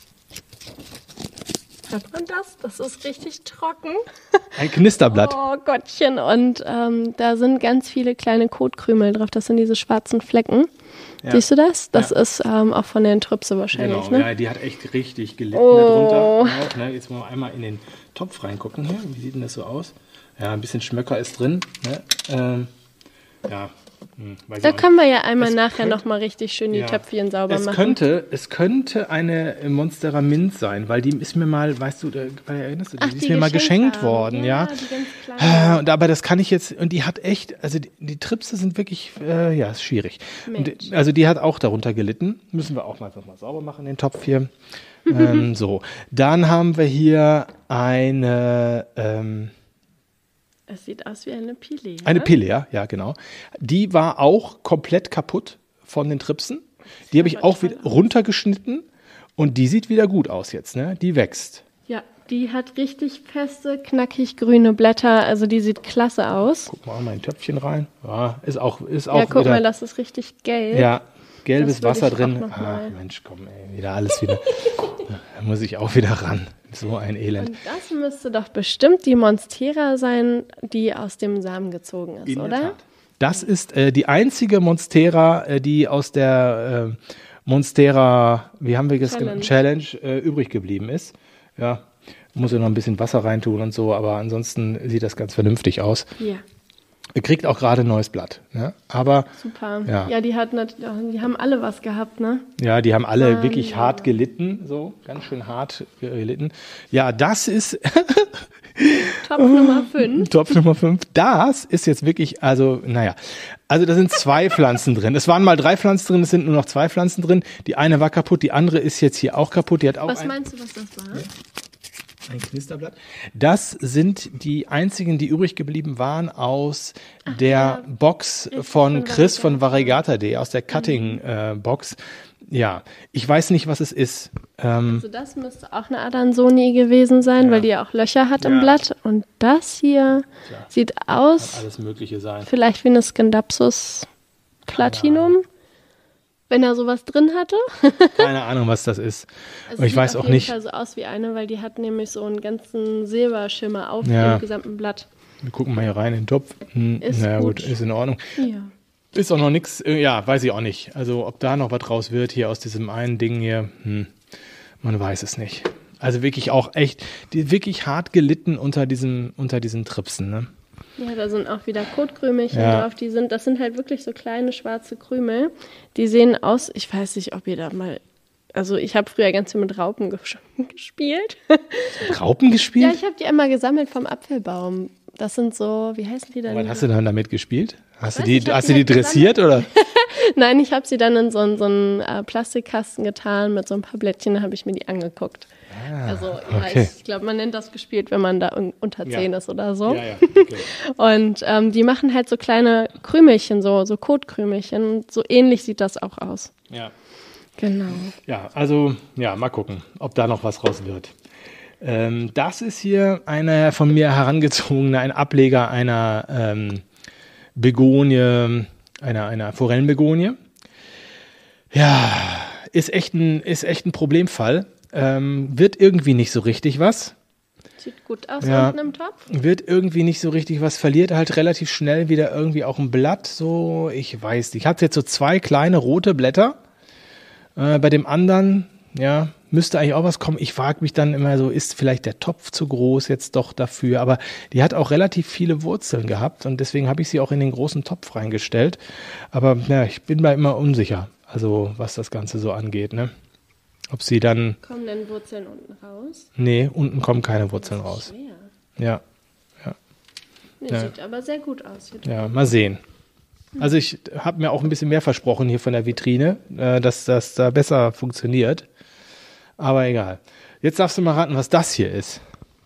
Hört man das? Das ist richtig trocken. ein Knisterblatt. Oh Gottchen. Und da sind ganz viele kleine Kotkrümel drauf. Das sind diese schwarzen Flecken. Ja. Siehst du das? Das Ja. ist auch von den Trüpse wahrscheinlich, Genau, ne? ja, die hat echt richtig gelitten Oh. darunter. Auch, ne? Jetzt wollen wir einmal in den Topf reingucken hier. Wie sieht denn das so aus? Ja, ein bisschen Schmöcker ist drin. Ne? Weiß Da ich auch können wir ja einmal Es nachher könnte- nochmal richtig schön die Ja. Töpfchen sauber es machen. es könnte eine Monstera Mint sein, weil die ist mir mal, weißt du, erinnerst du dich, Ach, die ist mir mal geschenkt worden, ja. Die ganz kleine. Aber das kann ich jetzt, und die hat echt, also die Tripse sind wirklich, ist schwierig. Und, Mensch. also die hat auch darunter gelitten. Müssen wir auch mal sauber machen, den Topf hier. So, dann haben wir hier eine Es sieht aus wie eine Pile. Eine Pille, ja, genau. Die war auch komplett kaputt von den Tripsen. Die habe ich aber auch toll wieder runtergeschnitten und die sieht wieder gut aus jetzt, ne? Die wächst. Ja, die hat richtig feste, knackig grüne Blätter. Also die sieht klasse aus. Guck mal mal ein Töpfchen rein. Ja, ist auch Ja, guck wieder, mal, das ist richtig gelb. ja, gelbes Das würde Wasser ich drin. auch noch mal. Mensch, komm, ey, wieder alles wieder. Da muss ich auch wieder ran. So ein Elend. Und das müsste doch bestimmt die Monstera sein, die aus dem Samen gezogen ist, In der oder? Tat. Das ist die einzige Monstera, die aus der Monstera, wie haben wir das genannt? Challenge übrig geblieben ist. Ja, muss ja noch ein bisschen Wasser reintun und so, aber ansonsten sieht das ganz vernünftig aus. Ja, Kriegt auch gerade ein neues Blatt. Ne? Aber super. Ja. Ja, die haben alle was gehabt, ne? ja, die haben alle wirklich hart gelitten, so ganz schön hart gelitten. Ja, das ist Top Nummer 5. Topf Nummer 5. Das ist jetzt wirklich, also da sind 2 Pflanzen drin. Es waren mal 3 Pflanzen drin, es sind nur noch 2 Pflanzen drin. Die eine war kaputt, die andere ist jetzt hier auch kaputt. Die hat auch Was meinst du, was das war? ein Knisterblatt. Das sind die einzigen, die übrig geblieben waren aus der Box von Chris von Variegata.de, aus der Cutting-Box. Ja, ich weiß nicht, was es ist. Also das müsste auch eine Adansoni gewesen sein, Ja. weil die ja auch Löcher hat im Ja. Blatt. Und das hier sieht aus Alles Mögliche sein. vielleicht wie eine Scindapsus Platinum, wenn er sowas drin hatte. Keine Ahnung, was das ist. Also Aber ich sieht weiß auf auch jeden nicht. Fall so aus wie eine, weil die hat nämlich so einen ganzen Silberschimmer auf Ja. dem gesamten Blatt. Wir gucken mal hier rein in den Topf. Ist Na gut, gut. ist in Ordnung. Ja. Ist auch noch nichts, weiß ich auch nicht. Also ob da noch was draus wird hier aus diesem einen Ding hier, man weiß es nicht. Also wirklich auch echt, die wirklich hart gelitten unter diesen Tripsen, ne? Ja, da sind auch wieder Kotkrümelchen Ja. drauf. Das sind halt wirklich so kleine schwarze Krümel. Die sehen aus, ich weiß nicht, ob ihr da mal, also ich habe früher ganz viel mit Raupen gespielt. Raupen gespielt? Ja, ich habe die immer gesammelt vom Apfelbaum. Das sind so, wie heißen die denn? Was hast du dann damit gespielt? Hast du weiß die, nicht, ich hab hast die du die halt dressiert oder? Nein, ich habe sie dann in so einen Plastikkasten getan mit so ein paar Blättchen, da habe ich mir die angeguckt. Also ja, okay. ich glaube, man nennt das gespielt, wenn man da unter 10 ist oder so. Ja, okay. Und die machen halt so kleine Krümelchen, so Kotkrümelchen. Und so ähnlich sieht das auch aus. Ja. Genau. Ja, also, mal gucken, ob da noch was raus wird. Das ist hier eine von mir herangezogene, ein Ableger einer Begonie, einer Forellenbegonie. Ja, ist echt ein Problemfall. Wird irgendwie nicht so richtig was. Sieht gut aus Ja. unten im Topf. Wird irgendwie nicht so richtig was, verliert halt relativ schnell wieder irgendwie auch ein Blatt. So, ich weiß nicht. Ich habe jetzt so 2 kleine rote Blätter. Bei dem anderen, ja, müsste eigentlich auch was kommen. Ich frage mich dann immer so, ist vielleicht der Topf zu groß jetzt doch dafür? Aber die hat auch relativ viele Wurzeln gehabt und deswegen habe ich sie auch in den großen Topf reingestellt. Aber ja, ich bin mir immer unsicher, also was das Ganze so angeht, ne? Ob sie dann... Kommen denn Wurzeln unten raus? Nee, unten kommen keine Wurzeln raus. Schwer. Ja. Nee, sieht aber sehr gut aus. Ja, mal sehen. Also ich habe mir auch ein bisschen mehr versprochen hier von der Vitrine, dass das da besser funktioniert. Aber egal. Jetzt darfst du mal raten, was das hier ist.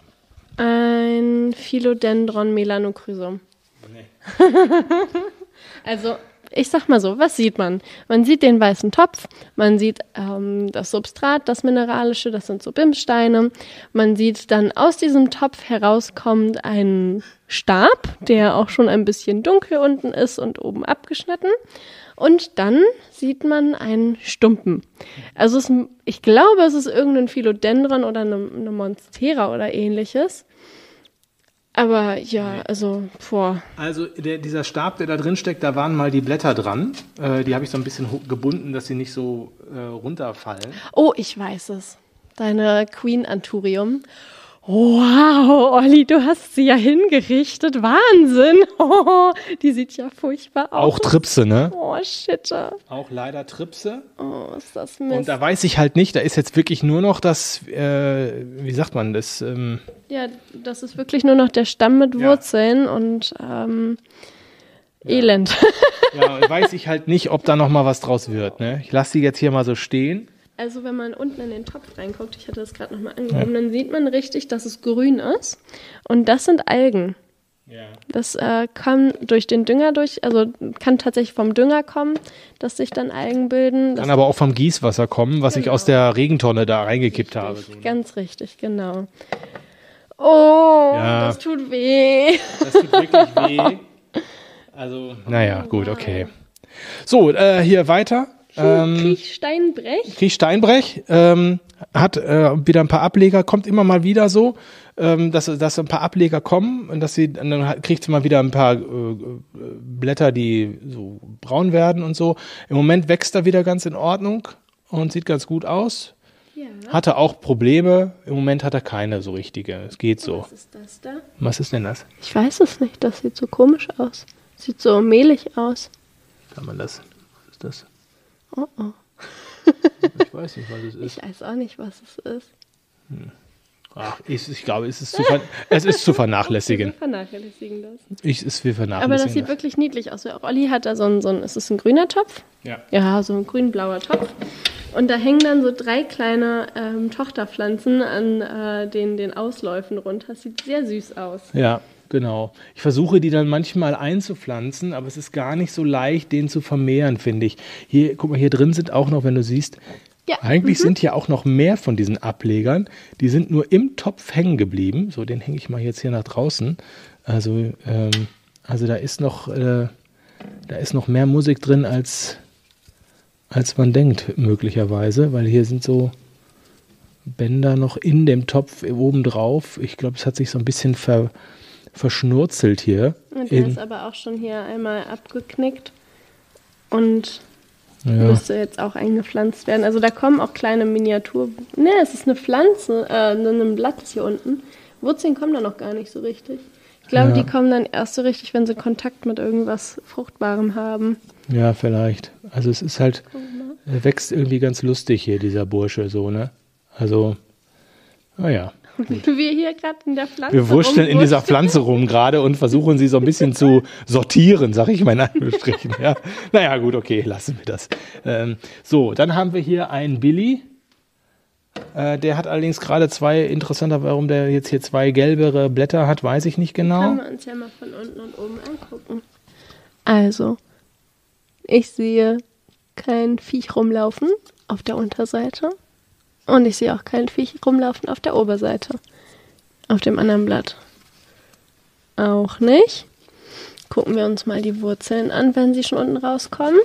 Ein Philodendron Melanochrysum. Nee. Also, ich sag mal so, was sieht man? Man sieht den weißen Topf, man sieht das Substrat, das Mineralische, das sind so Bimssteine. Man sieht dann aus diesem Topf herauskommt einen Stab, der auch schon ein bisschen dunkel unten ist und oben abgeschnitten. Und dann sieht man einen Stumpen. Also ich glaube, es ist irgendein Philodendron oder eine Monstera oder ähnliches. Aber ja, also Also dieser Stab, der da drin steckt, da waren mal die Blätter dran. Die habe ich so ein bisschen gebunden, dass sie nicht so runterfallen. Oh, ich weiß es. Deine Queen Anthurium. Wow, Olli, du hast sie ja hingerichtet. Wahnsinn. Oh, die sieht ja furchtbar aus. Auch Tripse, ne? Oh, shit. Auch leider Tripse. Oh, ist das Mist. Und da weiß ich halt nicht, da ist jetzt wirklich nur noch das, wie sagt man das? Ja, das ist wirklich nur noch der Stamm mit Wurzeln und Elend. Ja, weiß ich halt nicht, ob da noch mal was draus wird. Ne? Ich lasse sie jetzt hier mal so stehen. Also wenn man unten in den Topf reinguckt, ich hatte das gerade nochmal angehoben, dann sieht man richtig, dass es grün ist. Und das sind Algen. Ja. Das kann durch den Dünger also kann tatsächlich vom Dünger kommen, dass sich dann Algen bilden. Kann aber auch vom Gießwasser kommen, was ich aus der Regentonne da reingekippt habe. So, ne? Ganz richtig, genau. Oh, Ja. das tut weh. Das tut wirklich weh. Also, naja, gut, okay. So, hier weiter. Kriech Steinbrech hat wieder ein paar Ableger, kommt immer mal wieder so, dass ein paar Ableger kommen und dann kriegt sie mal wieder ein paar Blätter, die so braun werden und so. Im Moment wächst er wieder ganz in Ordnung und sieht ganz gut aus. Ja. Hatte auch Probleme, im Moment hat er keine so richtige. Es geht so. Was ist das da? Was ist denn das? Ich weiß es nicht, das sieht so komisch aus. Sieht so mehlig aus. Kann man das? Was ist das? Oh oh. Ich weiß nicht, was es ist. Ich weiß auch nicht, was es ist. Ach, ich glaube, es ist zu vernachlässigen. Wir vernachlässigen das. Wir vernachlässigen Aber das sieht wirklich niedlich aus. Auch Olli hat da ist es ein grüner Topf? Ja. Ja, so ein grün-blauer Topf. Und da hängen dann so 3 kleine Tochterpflanzen an den Ausläufen runter. Das sieht sehr süß aus. Ja, genau. Ich versuche die dann manchmal einzupflanzen, aber es ist gar nicht so leicht, den zu vermehren, finde ich. Hier, guck mal, hier drin sind auch noch, wenn du siehst, Ja. eigentlich sind hier auch noch mehr von diesen Ablegern. Die sind nur im Topf hängen geblieben. So, den hänge ich mal jetzt hier nach draußen. Also da ist noch mehr Musik drin, als man denkt, möglicherweise, weil hier sind so Bänder noch in dem Topf oben drauf. Ich glaube, es hat sich so ein bisschen verschnurzelt hier. Und der ist aber auch schon hier einmal abgeknickt und müsste jetzt auch eingepflanzt werden. Also da kommen auch kleine Miniatur... Ne, es ist eine Pflanze, ein Blatt ist hier unten. Wurzeln kommen da noch gar nicht so richtig. Ich glaube, die kommen dann erst so richtig, wenn sie Kontakt mit irgendwas Fruchtbarem haben. Ja, vielleicht. Also es ist halt, er wächst irgendwie ganz lustig hier, dieser Bursche, so, ne? Also, naja. Wie wir hier gerade in der Pflanze Wir wurschteln in dieser Pflanze rum gerade und versuchen sie so ein bisschen zu sortieren, sag ich mal in Anführungsstrichen. Ja. Naja, gut, okay, lassen wir das. So, dann haben wir hier einen Billy. Der hat allerdings gerade warum der jetzt hier 2 gelbere Blätter hat, weiß ich nicht genau. Können wir uns ja mal von unten und oben angucken. Also, ich sehe kein Viech rumlaufen auf der Unterseite. Und ich sehe auch kein Viech rumlaufen auf der Oberseite. Auf dem anderen Blatt. Auch nicht. Gucken wir uns mal die Wurzeln an, wenn sie schon unten rauskommen.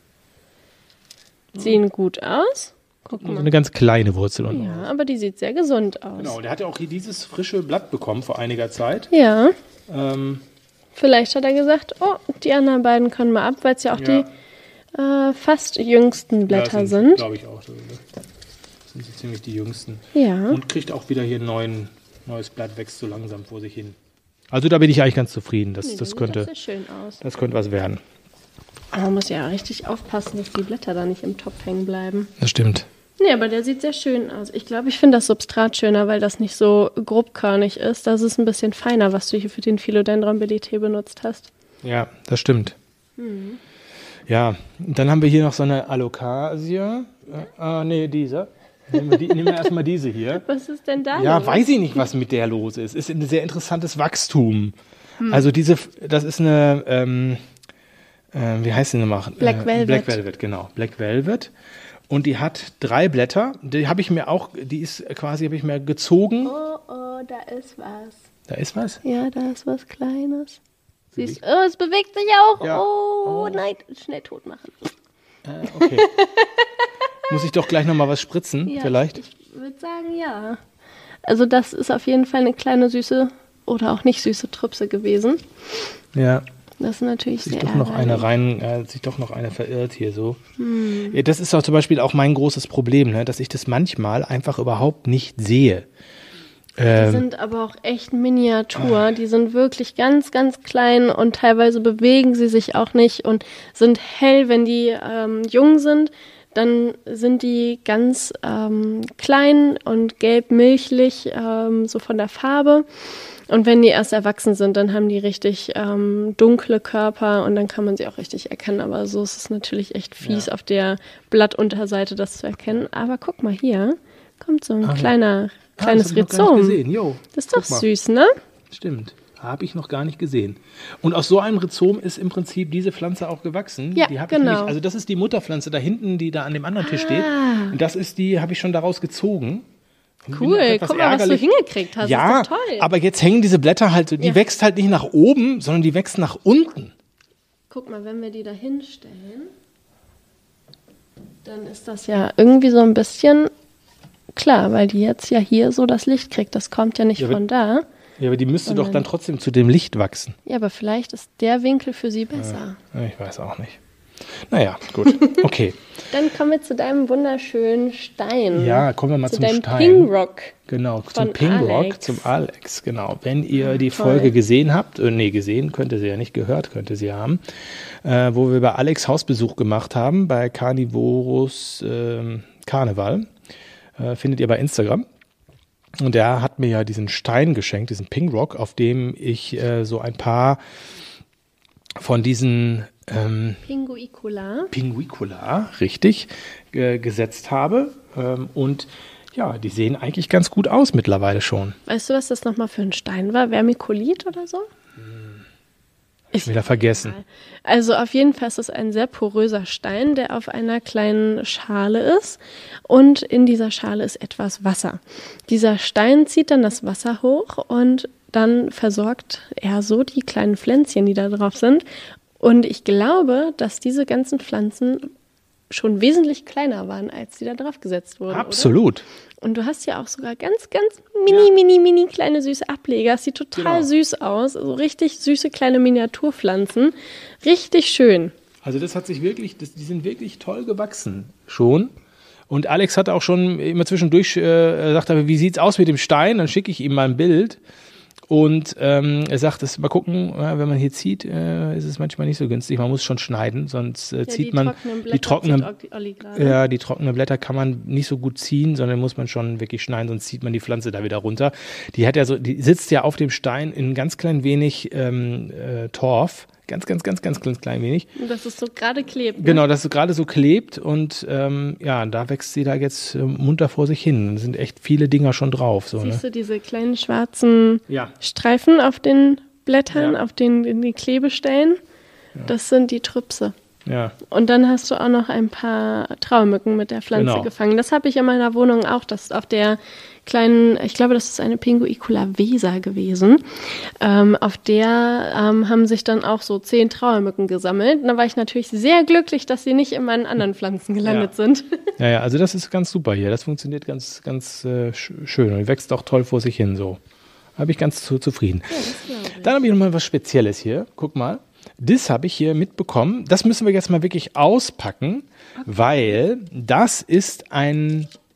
Sehen gut aus. Gucken So eine ganz kleine Wurzel unten. Ja, aber die sieht sehr gesund aus. Genau, der hat ja auch hier dieses frische Blatt bekommen vor einiger Zeit. Ja. Vielleicht hat er gesagt, oh, die anderen beiden können mal ab, weil es ja auch die fast jüngsten Blätter sind. Glaube ich auch. So, ne? Das sind so ziemlich die jüngsten. Ja. Und kriegt auch wieder hier neues Blatt, wächst so langsam vor sich hin. Also da bin ich eigentlich ganz zufrieden. Das Sieht könnte, auch sehr schön aus. das könnte was werden. Aber man muss ja richtig aufpassen, dass die Blätter da nicht im Topf hängen bleiben. Das stimmt. Nee, aber der sieht sehr schön aus. Ich glaube, ich finde das Substrat schöner, weil das nicht so grobkörnig ist. Das ist ein bisschen feiner, was du hier für den Philodendron BDT benutzt hast. Ja, das stimmt. Ja, und dann haben wir hier noch so eine Alocasia. Diese. Nehmen wir erstmal diese hier. Was ist denn da Ja, los? weiß ich nicht, was mit der los ist. Ist ein sehr interessantes Wachstum. Also das ist eine, wie heißt die nochmal? Black Velvet. Black Velvet, genau. Black Velvet. Und die hat 3 Blätter. Die habe ich mir gezogen. Oh, da ist was. Da ist was? Ja, da ist was Kleines. Siehst du? Oh, es bewegt sich auch. Ja. Oh, nein, schnell tot machen. Okay. Muss ich doch gleich nochmal was spritzen, Ja, vielleicht? Ich würde sagen, ja. Also das ist auf jeden Fall eine kleine süße oder auch nicht süße Trüpse gewesen. Ja. Das ist natürlich Sich sehr doch noch eine ärgerlich. sich doch noch eine verirrt hier so. Ja, das ist auch zum Beispiel auch mein großes Problem, ne, dass ich das manchmal einfach überhaupt nicht sehe. Die sind aber auch echt Miniatur. Die sind wirklich ganz, ganz klein und teilweise bewegen sie sich auch nicht und sind hell, wenn die jung sind. Dann sind die ganz klein und gelb-milchlich, so von der Farbe. Und wenn die erst erwachsen sind, dann haben die richtig dunkle Körper und dann kann man sie auch richtig erkennen. Aber so ist es natürlich echt fies, auf der Blattunterseite das zu erkennen. Aber guck mal, hier kommt so ein kleines das hab ich noch gar nicht Rhizom. gesehen. Jo, Das ist doch guck mal. süß, ne? Stimmt. Habe ich noch gar nicht gesehen. Und aus so einem Rhizom ist im Prinzip diese Pflanze auch gewachsen. Ja, die hab genau. Ich nämlich, also das ist die Mutterpflanze da hinten, die da an dem anderen Tisch steht. Und das ist die, habe ich schon daraus gezogen. Und bin Cool, etwas guck mal, was du ärgerlich. hingekriegt hast. Ja, ist doch toll. aber jetzt hängen diese Blätter halt so, die Ja. wächst halt nicht nach oben, sondern die wächst nach unten. Guck mal, wenn wir die da hinstellen, dann ist das ja irgendwie so ein bisschen klar, weil die jetzt ja hier so das Licht kriegt. Das kommt ja nicht Ja, aber- von da. Ja, aber die müsste doch Sondern- dann trotzdem zu dem Licht wachsen. Ja, aber vielleicht ist der Winkel für sie besser. Ich weiß auch nicht. Naja, gut. Okay. Dann kommen wir zu deinem wunderschönen Stein. Ja, kommen wir mal zu zum deinem Stein. Pingrock. Genau, Von zum Pingrock, Alex. zum Alex, genau. Wenn ihr die toll. Folge gesehen habt, gesehen, könnte sie ja nicht, gehört könnte sie haben, wo wir bei Alex Hausbesuch gemacht haben, bei Carnivorus Karneval, findet ihr bei Instagram. Und der hat mir ja diesen Stein geschenkt, diesen Pingrock, auf dem ich so ein paar von diesen Pinguicula. Pinguicula, richtig, gesetzt habe. Und ja, die sehen eigentlich ganz gut aus mittlerweile schon. Weißt du, was das nochmal für ein Stein war? Vermiculit oder so? Wieder vergessen. Also auf jeden Fall ist es ein sehr poröser Stein, der auf einer kleinen Schale ist und in dieser Schale ist etwas Wasser. Dieser Stein zieht dann das Wasser hoch und dann versorgt er so die kleinen Pflänzchen, die da drauf sind. Und ich glaube, dass diese ganzen Pflanzen schon wesentlich kleiner waren, als die da drauf gesetzt wurden. Absolut. Oder? Und du hast ja auch sogar ganz, ganz mini kleine süße Ableger. Es sieht total Genau. süß aus. Also richtig süße kleine Miniaturpflanzen. Richtig schön. Also das hat sich wirklich, die sind wirklich toll gewachsen schon. Und Alex hat auch schon immer zwischendurch sagt er, wie sieht's aus mit dem Stein? Dann schicke ich ihm mal ein Bild. Und er sagt, mal gucken, wenn man hier zieht, ist es manchmal nicht so günstig. Man muss schon schneiden, sonst zieht man die trockenen die trockenen Blätter kann man nicht so gut ziehen, sondern muss man schon wirklich schneiden, sonst zieht man die Pflanze da wieder runter. Die sitzt ja auf dem Stein in ganz klein wenig Torf. Ganz klein wenig. Und dass es so gerade klebt. Ne? Genau, dass es gerade so klebt und da wächst sie da jetzt munter vor sich hin. Da sind echt viele Dinger schon drauf. So, Siehst du diese kleinen schwarzen Ja. Streifen auf den Blättern, Ja. auf den Klebestellen? Ja. Das sind die Trüpse. Ja. Und dann hast du auch noch ein paar Trauermücken mit der Pflanze Genau. gefangen. Das habe ich in meiner Wohnung auch. Das auf der kleinen, ich glaube, das ist eine Pinguicula Weser gewesen. Auf der haben sich dann auch so 10 Trauermücken gesammelt. Und da war ich natürlich sehr glücklich, dass sie nicht in meinen anderen Pflanzen gelandet sind. Ja, also das ist ganz super hier. Das funktioniert ganz schön und wächst auch toll vor sich hin so. Da bin ich ganz zufrieden. Ja, das glaube ich. Dann habe ich noch mal was Spezielles hier. Guck mal. Das habe ich hier mitbekommen. Das müssen wir jetzt mal wirklich auspacken, weil das ist ein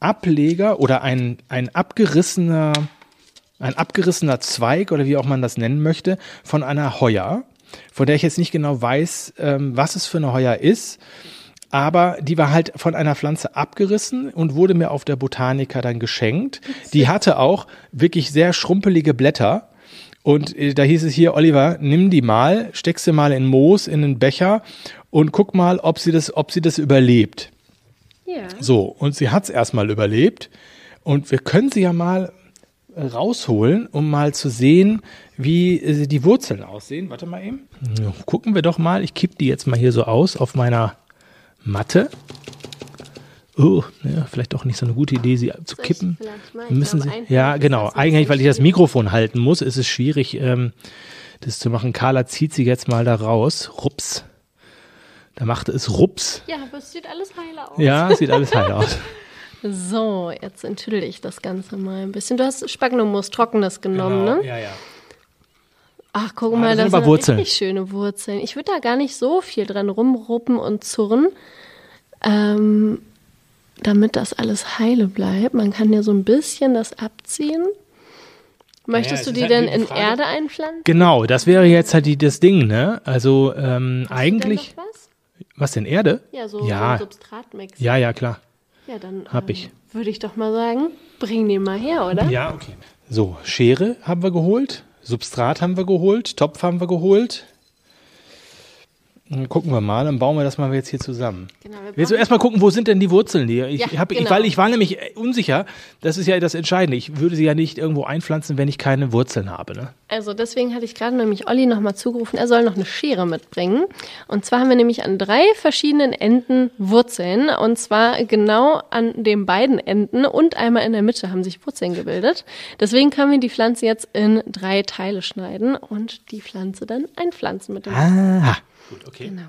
Ableger oder ein abgerissener Zweig oder wie auch man das nennen möchte, von einer Hoya, von der ich jetzt nicht genau weiß, was es für eine Hoya ist. Aber die war halt von einer Pflanze abgerissen und wurde mir auf der Botanica dann geschenkt. Die hatte auch wirklich sehr schrumpelige Blätter. Und da hieß es hier, Oliver, nimm die mal, steck sie mal in Moos, in einen Becher und guck mal, ob sie das überlebt. Ja. So, und sie hat es erstmal überlebt. Und wir können sie ja mal rausholen, um mal zu sehen, wie die Wurzeln aussehen. Warte mal eben. Ja, gucken wir doch mal. Ich kipp die jetzt mal hier so aus auf meiner Matte. Oh, ja, vielleicht doch nicht so eine gute Idee, sie zu kippen. Müssen Sie? Ja, genau. Eigentlich, weil ich das Mikrofon halten muss, ist es schwierig, das zu machen. Carla zieht sie jetzt mal da raus. Rups. Da machte es Rups. Ja, aber es sieht alles heil aus. Ja, es sieht alles heil aus. So, jetzt enttüdel ich das Ganze mal ein bisschen. Du hast Sphagnummus trockenes genommen, Genau, ne? ja. Ach, guck mal, das sind Wurzeln. richtig schöne Wurzeln. Ich würde da gar nicht so viel dran rumruppen und zurren, damit das alles heile bleibt. Man kann ja so ein bisschen das abziehen. Möchtest du die denn in Erde einpflanzen? Genau, das wäre jetzt halt das Ding, ne? Also eigentlich. Hast du denn noch was? Was denn, Erde? Ja, so Ja. ein Substratmix. Ja, klar. Ja, dann Hab ich. würde ich doch mal sagen, bring den mal her, oder? Ja, okay. So, Schere haben wir geholt, Substrat haben wir geholt, Topf haben wir geholt. Dann gucken wir mal, dann bauen wir das mal jetzt hier zusammen. Genau, Willst du erstmal gucken, wo sind denn die Wurzeln hier? Genau. Weil ich war nämlich unsicher, das ist ja das Entscheidende. Ich würde sie ja nicht irgendwo einpflanzen, wenn ich keine Wurzeln habe. Ne? Also deswegen hatte ich gerade nämlich Olli nochmal zugerufen, er soll noch eine Schere mitbringen. Und zwar haben wir nämlich an 3 verschiedenen Enden Wurzeln. Und zwar genau an den beiden Enden und einmal in der Mitte haben sich Wurzeln gebildet. Deswegen können wir die Pflanze jetzt in 3 Teile schneiden und die Pflanze dann einpflanzen mit dem Ah, gut, okay. Genau.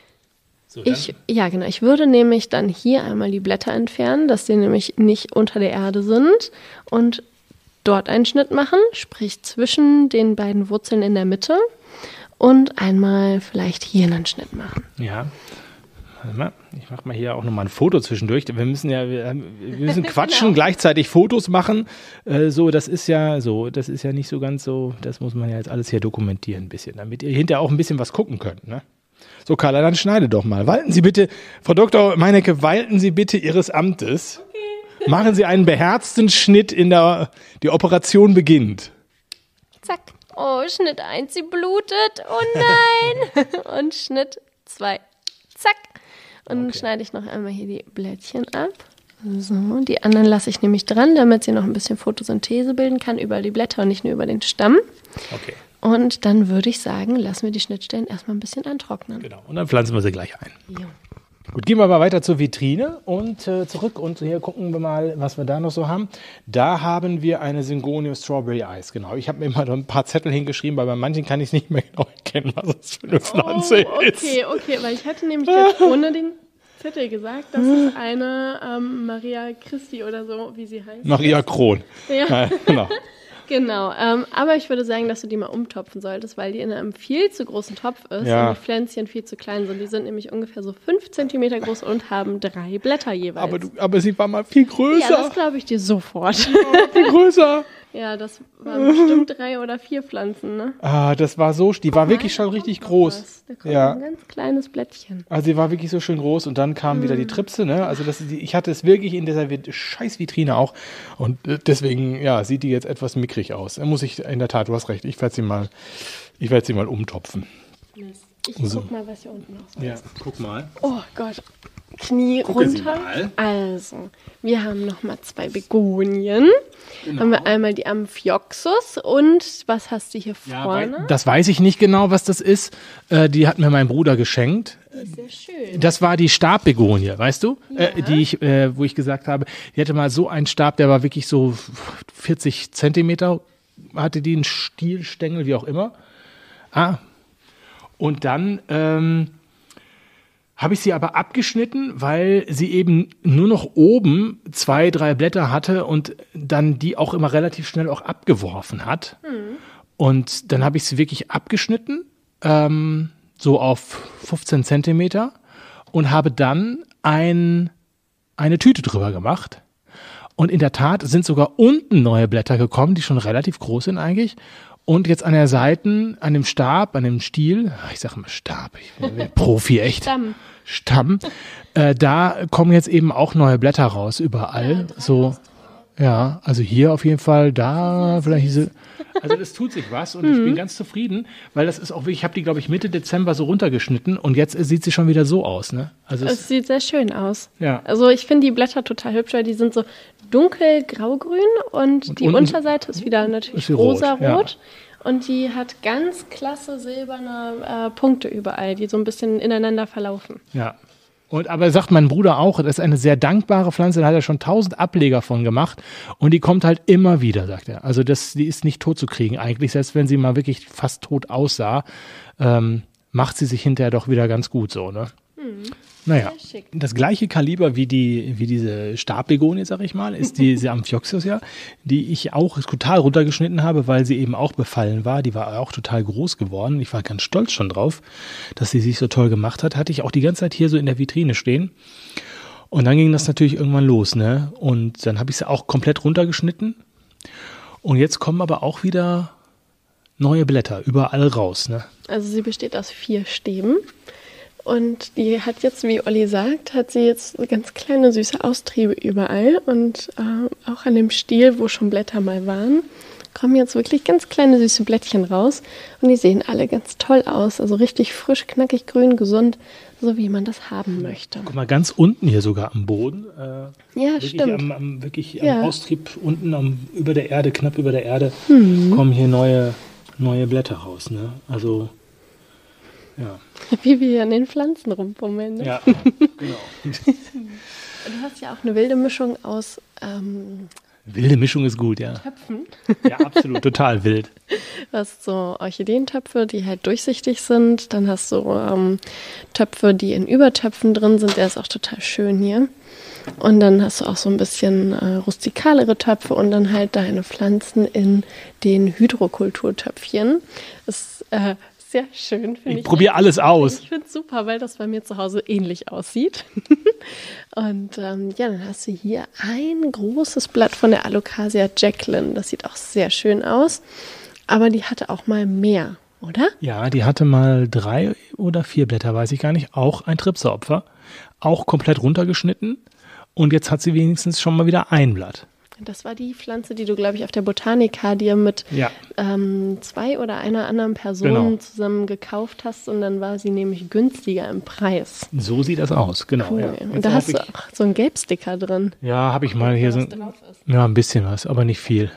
So, Ich würde nämlich dann hier einmal die Blätter entfernen, dass die nämlich nicht unter der Erde sind und dort einen Schnitt machen, sprich zwischen den beiden Wurzeln in der Mitte und einmal vielleicht hier einen Schnitt machen. Ja. Warte mal, ich mache mal hier auch nochmal ein Foto zwischendurch. Wir müssen quatschen, Genau. Gleichzeitig Fotos machen. Das ist ja nicht so ganz so, das muss man ja jetzt alles hier dokumentieren ein bisschen, damit ihr hinterher auch ein bisschen was gucken könnt, ne? So, Carla, dann schneide doch mal. Walten Sie bitte, Frau Dr. Meinecke, walten Sie bitte Ihres Amtes. Okay. Machen Sie einen beherzten Schnitt die Operation beginnt. Zack. Oh, Schnitt 1, sie blutet. Oh nein. Und Schnitt 2. Zack. Und dann schneide ich noch einmal hier die Blättchen ab. So, die anderen lasse ich nämlich dran, damit sie noch ein bisschen Photosynthese bilden kann über die Blätter und nicht nur über den Stamm. Okay. Und dann würde ich sagen, lassen wir die Schnittstellen erstmal ein bisschen antrocknen. Genau. Und dann pflanzen wir sie gleich ein. Jo. Gut, gehen wir mal weiter zur Vitrine und zurück und hier gucken wir mal, was wir da noch so haben. Da haben wir eine Syngonium Strawberry Ice, genau. Ich habe mir mal ein paar Zettel hingeschrieben, weil bei manchen kann ich es nicht mehr genau erkennen, was das für eine Pflanze ist. Okay, weil ich hätte nämlich jetzt ohne den Zettel gesagt, das ist eine Maria Christi oder so, wie sie heißt. Maria Kron. Ja. Genau. Genau, aber ich würde sagen, dass du die mal umtopfen solltest, weil die in einem viel zu großen Topf ist Ja. und die Pflänzchen viel zu klein sind. Die sind nämlich ungefähr so 5 Zentimeter groß und haben 3 Blätter jeweils. Aber sie war mal viel größer. Ja, das glaube ich dir sofort. Viel größer. Ja, das waren bestimmt 3 oder 4 Pflanzen, ne? Ah, die war wirklich schon richtig groß. Da kommt Ja. ein ganz kleines Blättchen. Also sie war wirklich so schön groß und dann kam wieder die Tripse, ne? Also ich hatte es wirklich in dieser scheiß Vitrine auch und deswegen, ja, sieht die jetzt etwas mickrig aus. Da muss ich, in der Tat, du hast recht, ich werde sie mal umtopfen. Ich So. guck mal, was hier unten noch so ist. Ja, guck mal. Oh Gott. Knie Gucke Sie runter. mal. Also, wir haben nochmal 2 Begonien. Genau. Haben wir einmal die Amphioxus und was hast du hier Ja, vorne? das weiß ich nicht genau, was das ist. Die hat mir mein Bruder geschenkt. Sehr schön. Das war die Stabbegonie, weißt du? Wo ich gesagt habe, die hatte mal so einen Stab, der war wirklich so 40 Zentimeter, hatte die einen Stielstängel, wie auch immer. Und dann habe ich sie aber abgeschnitten, weil sie eben nur noch oben 2, 3 Blätter hatte und dann die auch immer relativ schnell auch abgeworfen hat. Und dann habe ich sie wirklich abgeschnitten, so auf 15 Zentimeter und habe dann eine Tüte drüber gemacht Und in der Tat sind sogar unten neue Blätter gekommen, die schon relativ groß sind eigentlich. Und jetzt an der Seiten, an dem Stab, an dem Stiel, ich sage immer Stab, ich bin Profi, echt. Stamm. Da kommen jetzt eben auch neue Blätter raus, überall. So, ja, also hier auf jeden Fall, da vielleicht diese. Also das tut sich was und ich bin ganz zufrieden, weil das ist auch wirklich, ich habe die, glaube ich, Mitte Dezember so runtergeschnitten und jetzt sieht sie schon wieder so aus, ne? Also es sieht sehr schön aus. Ja. Also ich finde die Blätter total hübsch, weil die sind so dunkel graugrün und die Unterseite ist wieder natürlich rosarot. Ja. Und die hat ganz klasse silberne Punkte überall, die so ein bisschen ineinander verlaufen. Ja. Aber sagt mein Bruder auch, das ist eine sehr dankbare Pflanze, da hat er schon 1000 Ableger von gemacht und die kommt halt immer wieder, sagt er. Also die ist nicht tot zu kriegen eigentlich, selbst wenn sie mal wirklich fast tot aussah, macht sie sich hinterher doch wieder ganz gut so, ne? Naja, das gleiche Kaliber wie diese Stabbegonie, sag ich mal, ist diese Amphioxus, die ich auch total runtergeschnitten habe, weil sie eben auch befallen war. Die war auch total groß geworden. Ich war ganz stolz schon drauf, dass sie sich so toll gemacht hat. Hatte ich auch die ganze Zeit hier so in der Vitrine stehen. Und dann ging das natürlich irgendwann los, ne? Und dann habe ich sie auch komplett runtergeschnitten. Und jetzt kommen aber auch wieder neue Blätter überall raus, ne? Also sie besteht aus 4 Stäben. Und die hat jetzt, wie Olli sagt, hat sie jetzt ganz kleine süße Austriebe überall. Und auch an dem Stiel, wo schon Blätter mal waren, kommen jetzt wirklich ganz kleine süße Blättchen raus. Und die sehen alle ganz toll aus. Also richtig frisch, knackig, grün, gesund, so wie man das haben möchte. Guck mal, ganz unten hier sogar am Boden. Ja, stimmt. Am Austrieb unten über der Erde, knapp über der Erde, kommen hier neue Blätter raus. Ne? Also... Ja. Wie wir an den Pflanzen rumpummeln. Ne? Ja, genau. Du hast ja auch eine wilde Mischung aus wilde Mischung ist gut, ja. Töpfen. Ja, absolut, total wild. Du hast so Orchideentöpfe, die halt durchsichtig sind. Dann hast du Töpfe, die in Übertöpfen drin sind. Der ist auch total schön hier. Und dann hast du auch so ein bisschen rustikalere Töpfe und dann halt deine Pflanzen in den Hydrokulturtöpfchen. Das ist sehr schön, finde ich. Ich probiere alles aus. Ich finde es super, weil das bei mir zu Hause ähnlich aussieht. Und dann hast du hier ein großes Blatt von der Alocasia Jacqueline. Das sieht auch sehr schön aus. Aber die hatte auch mal mehr, oder? Ja, die hatte mal 3 oder 4 Blätter, weiß ich gar nicht. Auch ein Tripseopfer. Auch komplett runtergeschnitten. Und jetzt hat sie wenigstens schon mal wieder ein Blatt. Das war die Pflanze, die du, glaube ich, auf der Botanica dir mit 2 oder einer anderen Person zusammen gekauft hast und dann war sie nämlich günstiger im Preis. So sieht das aus, genau. Cool. Ja. Und da hast du auch so einen Gelbsticker drin. Ja, habe ich mal hier so. Ja, ein bisschen was, aber nicht viel.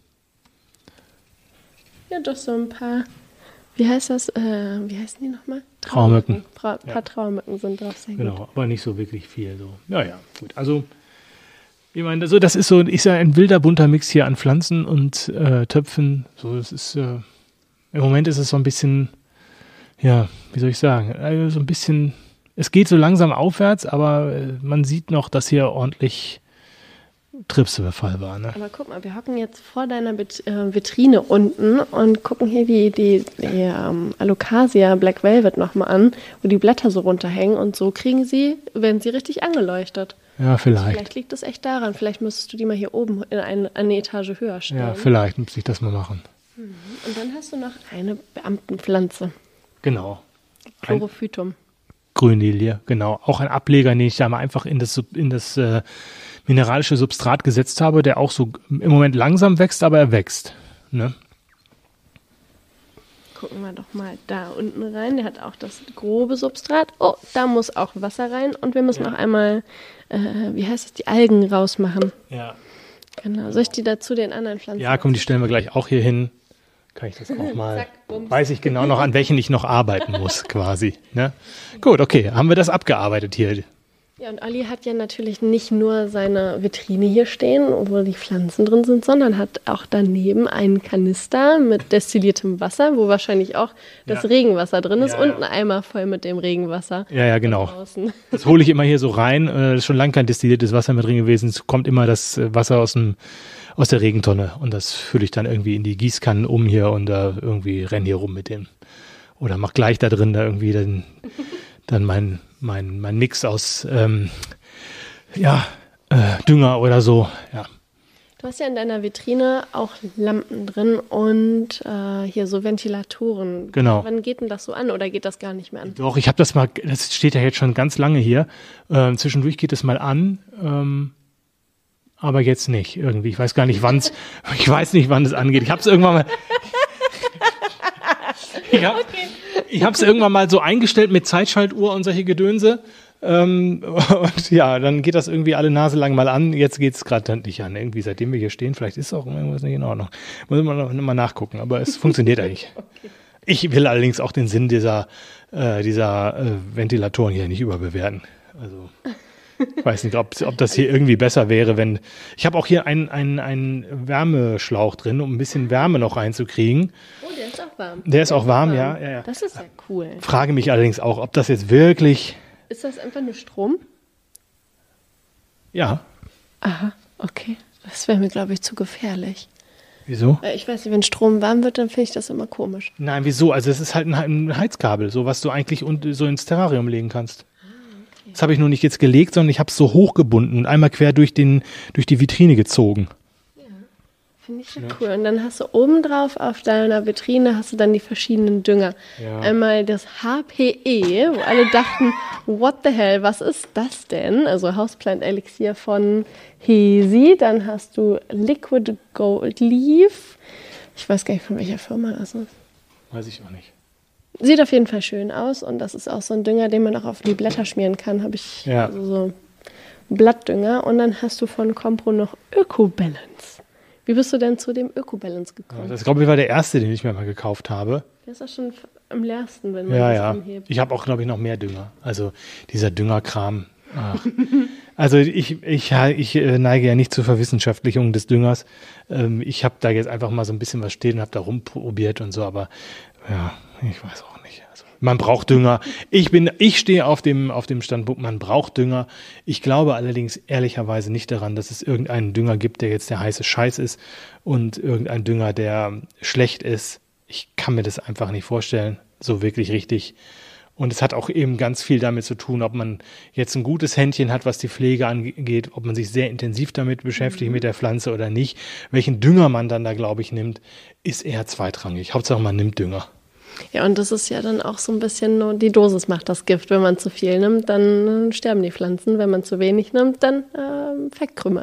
Ja, doch so ein paar. Wie heißt das? Wie heißen die nochmal? Traumücken. Ein paar Traumücken sind drauf, sehr gut. Genau, aber nicht so wirklich viel. So. Ja, gut. Also. Ich meine, das ist so, ein wilder, bunter Mix hier an Pflanzen und Töpfen. So, es ist, im Moment ist es so ein bisschen, ja, wie soll ich sagen, so ein bisschen, es geht so langsam aufwärts, aber man sieht noch, dass hier ordentlich Tripsebefall war. Ne? Aber guck mal, wir hocken jetzt vor deiner Vitrine unten und gucken hier die Alocasia Black Velvet nochmal an, wo die Blätter so runterhängen und so werden sie richtig angeleuchtet. Ja, vielleicht. Also vielleicht liegt es echt daran. Vielleicht müsstest du die mal hier oben in eine Etage höher stellen. Ja, vielleicht müsste ich das mal machen. Und dann hast du noch eine Beamtenpflanze. Genau. Chlorophytum. Grünlilie, genau. Auch ein Ableger, den ich da mal einfach in das mineralische Substrat gesetzt habe, der auch so im Moment langsam wächst, aber er wächst. Ne? Gucken wir doch mal da unten rein. Der hat auch das grobe Substrat. Oh, da muss auch Wasser rein. Und wir müssen noch einmal, die Algen rausmachen. Ja. Genau. Soll ich die dazu den anderen Pflanzen? Ja, komm, die stellen wir gleich auch hier hin. Kann ich das auch mal, Zack, weiß ich genau noch, an welchen ich noch arbeiten muss, quasi. Ne? Gut, okay, haben wir das abgearbeitet hier. Ja, und Olli hat ja natürlich nicht nur seine Vitrine hier stehen, wo die Pflanzen drin sind, sondern hat auch daneben einen Kanister mit destilliertem Wasser, wo wahrscheinlich auch das Regenwasser drin ist und ein Eimer voll mit dem Regenwasser. Ja, genau. Das hole ich immer hier so rein. Das ist schon lange kein destilliertes Wasser mehr drin gewesen. Es kommt immer das Wasser aus der Regentonne und das fülle ich dann irgendwie in die Gießkannen um hier und irgendwie renne hier rum mit dem. Oder mach gleich da drin da irgendwie dann mein Mix aus Dünger oder so, ja. Du hast ja in deiner Vitrine auch Lampen drin und hier so Ventilatoren. Genau. Wann geht denn das so an oder geht das gar nicht mehr an? Doch, ich habe das steht ja jetzt schon ganz lange hier. Zwischendurch geht es mal an, aber jetzt nicht irgendwie. Ich weiß gar nicht, wann es angeht. Ich habe es irgendwann mal. Ich habe es irgendwann mal so eingestellt mit Zeitschaltuhr und solche Gedönse. Und ja, dann geht das irgendwie alle Nase lang mal an. Jetzt geht es gerade nicht an. Irgendwie, seitdem wir hier stehen, vielleicht ist auch irgendwas nicht in Ordnung. Muss man noch mal nachgucken, aber es funktioniert eigentlich. Okay. Ich will allerdings auch den Sinn dieser Ventilatoren hier nicht überbewerten. Also ich weiß nicht, ob das hier irgendwie besser wäre, wenn. Ich habe auch hier einen Wärmeschlauch drin, um ein bisschen Wärme noch reinzukriegen. Oh, der ist auch warm. Der ist auch warm, ja. Das ist ja cool. Frage mich allerdings auch, ob das jetzt wirklich. Ist das einfach nur Strom? Ja. Aha, okay. Das wäre mir, glaube ich, zu gefährlich. Wieso? Ich weiß nicht, wenn Strom warm wird, dann finde ich das immer komisch. Nein, wieso? Also es ist halt ein Heizkabel, so was du eigentlich so ins Terrarium legen kannst. Okay. Das habe ich nur nicht jetzt gelegt, sondern ich habe es so hochgebunden und einmal quer durch die Vitrine gezogen. Finde ich ja cool. Und dann hast du obendrauf auf deiner Vitrine hast du dann die verschiedenen Dünger. Ja. Einmal das HPE, wo alle dachten, what the hell, was ist das denn? Also Houseplant Elixier von Hesi. Dann hast du Liquid Gold Leaf. Ich weiß gar nicht, von welcher Firma das ist. Weiß ich auch nicht. Sieht auf jeden Fall schön aus. Und das ist auch so ein Dünger, den man auch auf die Blätter schmieren kann. Habe ich so Blattdünger. Und dann hast du von Compro noch Öko-Balance. Wie bist du denn zu dem Öko-Balance gekommen? Das, glaube ich, war der erste, den ich mir mal gekauft habe. Der ist auch schon am leersten, wenn man das anhebt. Ich habe auch, glaube ich, noch mehr Dünger. Also dieser Düngerkram. Also ich neige ja nicht zur Verwissenschaftlichung des Düngers. Ich habe da jetzt einfach mal so ein bisschen was stehen und habe da rumprobiert und so. Aber ja, ich weiß auch nicht. Also, man braucht Dünger. Ich stehe auf dem Standpunkt, man braucht Dünger. Ich glaube allerdings ehrlicherweise nicht daran, dass es irgendeinen Dünger gibt, der jetzt der heiße Scheiß ist und irgendein Dünger, der schlecht ist. Ich kann mir das einfach nicht vorstellen, so wirklich richtig. Und es hat auch eben ganz viel damit zu tun, ob man jetzt ein gutes Händchen hat, was die Pflege angeht, ob man sich sehr intensiv damit beschäftigt, mit der Pflanze oder nicht. Welchen Dünger man dann da, glaube ich, nimmt, ist eher zweitrangig. Hauptsache, man nimmt Dünger. Ja, und das ist ja dann auch so ein bisschen nur die Dosis macht das Gift. Wenn man zu viel nimmt, dann sterben die Pflanzen. Wenn man zu wenig nimmt, dann verkrümmern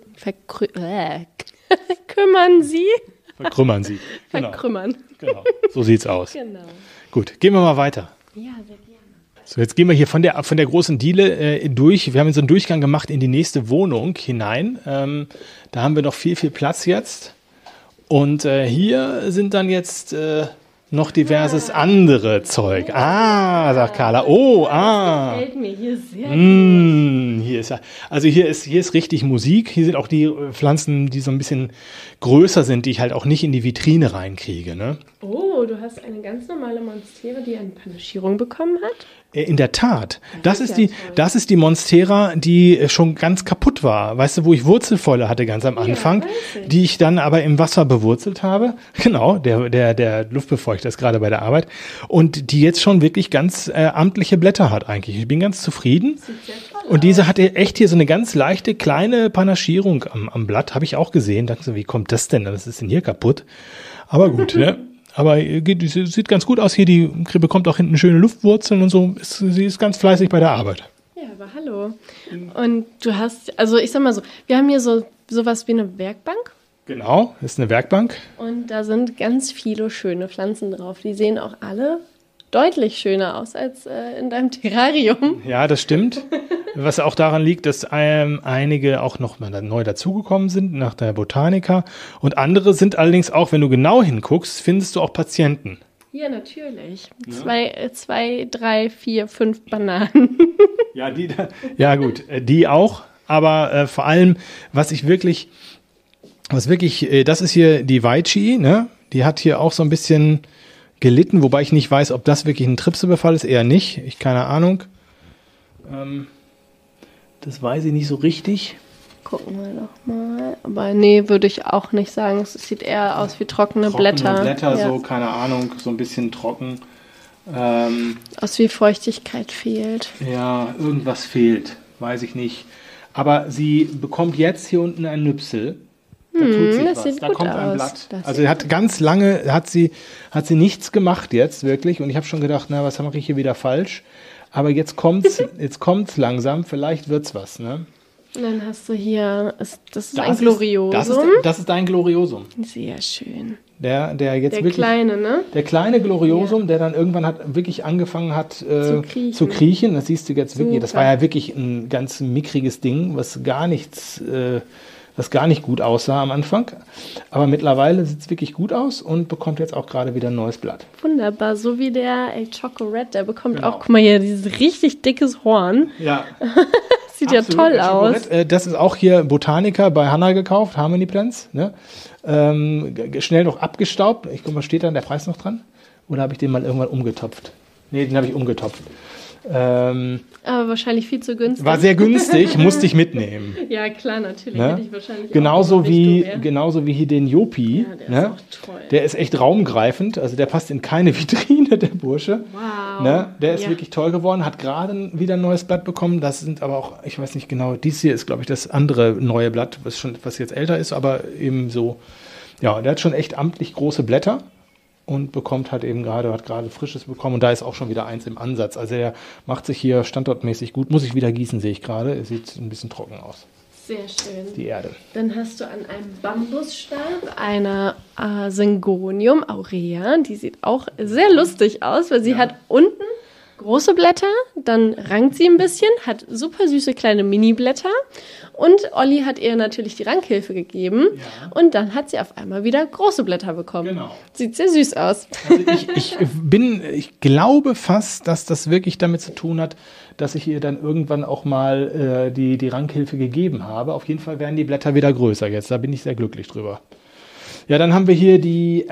sie. Genau. Verkrümmern. Genau, so sieht's aus. Genau. Gut, gehen wir mal weiter. Ja, sehr gerne. So, jetzt gehen wir hier von der großen Diele durch. Wir haben so einen Durchgang gemacht in die nächste Wohnung hinein. Da haben wir noch viel Platz jetzt. Und hier sind dann jetzt noch diverses andere Zeug. Sagt Carla. Das gefällt mir hier sehr gut. Hier ist richtig Musik. Hier sind auch die Pflanzen, die so ein bisschen größer sind, die ich halt auch nicht in die Vitrine reinkriege. Ne? Oh, du hast eine ganz normale Monstera, die eine Panaschierung bekommen hat? In der Tat. Das ist die Monstera, die schon ganz kaputt war. Weißt du, wo ich Wurzelfäule hatte ganz am Anfang, die ich dann aber im Wasser bewurzelt habe. Genau, der Luftbefeuchter ist gerade bei der Arbeit. Und die jetzt schon wirklich ganz amtliche Blätter hat eigentlich. Ich bin ganz zufrieden. Und diese hatte echt hier so eine ganz leichte, kleine Panaschierung am Blatt. Habe ich auch gesehen. Dachte so, wie kommt das denn? Was ist denn hier kaputt? Aber gut, ne? Aber sieht ganz gut aus hier. Die bekommt auch hinten schöne Luftwurzeln und so. Sie ist ganz fleißig bei der Arbeit. Ja, aber hallo. Und du hast, also ich sag mal so, wir haben hier sowas wie eine Werkbank. Genau, das ist eine Werkbank. Und da sind ganz viele schöne Pflanzen drauf. Die sehen auch alle deutlich schöner aus als in deinem Terrarium. Ja, das stimmt. Was auch daran liegt, dass einige auch noch mal neu dazugekommen sind nach der Botanica. Und andere sind allerdings auch, wenn du genau hinguckst, findest du auch Patienten. Ja, natürlich. Ja. 2, 3, 4, 5 Bananen. Ja, gut, die auch. Aber vor allem, das ist hier die Weichi, ne? Die hat hier auch so ein bisschen gelitten, wobei ich nicht weiß, ob das wirklich ein Tripsebefall ist, eher nicht. Keine Ahnung. Das weiß ich nicht so richtig. Gucken wir doch mal. Aber nee, würde ich auch nicht sagen. Es sieht eher aus wie trockene Blätter. Blätter, ja. So, keine Ahnung, so ein bisschen trocken. Aus wie Feuchtigkeit fehlt. Ja, irgendwas fehlt. Weiß ich nicht. Aber sie bekommt jetzt hier unten ein Nüpsel. Da tut sich das was. sieht Da gut kommt ein aus. Blatt. Das Also hat ganz lange, hat sie nichts gemacht jetzt wirklich. Und ich habe schon gedacht, na, was mache ich hier wieder falsch? Aber jetzt kommt's langsam. Vielleicht wird's was, ne? Und dann hast du hier, das ist ein Gloriosum. Das ist dein Gloriosum. Sehr schön. Der jetzt Der wirklich. kleine, ne? Der kleine Gloriosum, der dann irgendwann wirklich angefangen hat zu kriechen. Das siehst du jetzt wirklich. Das war ja wirklich ein ganz mickriges Ding, was gar nicht gut aussah am Anfang. Aber mittlerweile sieht es wirklich gut aus und bekommt jetzt auch gerade wieder ein neues Blatt. Wunderbar, so wie der El Choco Red, der bekommt Genau. auch, guck mal hier, dieses richtig dickes Horn. Ja. Sieht ja Absolut, toll der aus. Chocolate. Das ist auch hier Botaniker bei Hanna gekauft, Harmony Plants. Ne? Schnell noch abgestaubt. Ich guck mal, steht da der Preis noch dran? Oder habe ich den mal irgendwann umgetopft? Nee, den habe ich umgetopft. Aber wahrscheinlich viel zu günstig. War sehr günstig, musste ich mitnehmen. Ja, klar, natürlich. Ne? Hätte ich wahrscheinlich Genauso auch wie hier den Jopi. Ja, der ne? ist auch toll. Der ist echt raumgreifend. Also der passt in keine Vitrine, der Bursche. Wow. Ne? Der ist wirklich toll geworden. Hat gerade wieder ein neues Blatt bekommen. Das sind aber auch, ich weiß nicht genau, dies hier ist, glaube ich, das andere neue Blatt, was jetzt älter ist, aber eben so. Ja, der hat schon echt amtlich große Blätter. Und hat gerade Frisches bekommen. Und da ist auch schon wieder eins im Ansatz. Also der macht sich hier standortmäßig gut. Muss ich wieder gießen, sehe ich gerade. Er sieht ein bisschen trocken aus. Sehr schön. Die Erde. Dann hast du an einem Bambusstab eine Syngonium aurea. Die sieht auch sehr lustig aus, weil sie hat unten große Blätter, dann rankt sie ein bisschen, hat super süße kleine Mini-Blätter und Olli hat ihr natürlich die Rankhilfe gegeben und dann hat sie auf einmal wieder große Blätter bekommen. Genau. Sieht sehr süß aus. Also ich glaube fast, dass das wirklich damit zu tun hat, dass ich ihr dann irgendwann auch mal die Rankhilfe gegeben habe. Auf jeden Fall werden die Blätter wieder größer jetzt. Da bin ich sehr glücklich drüber. Ja, dann haben wir hier die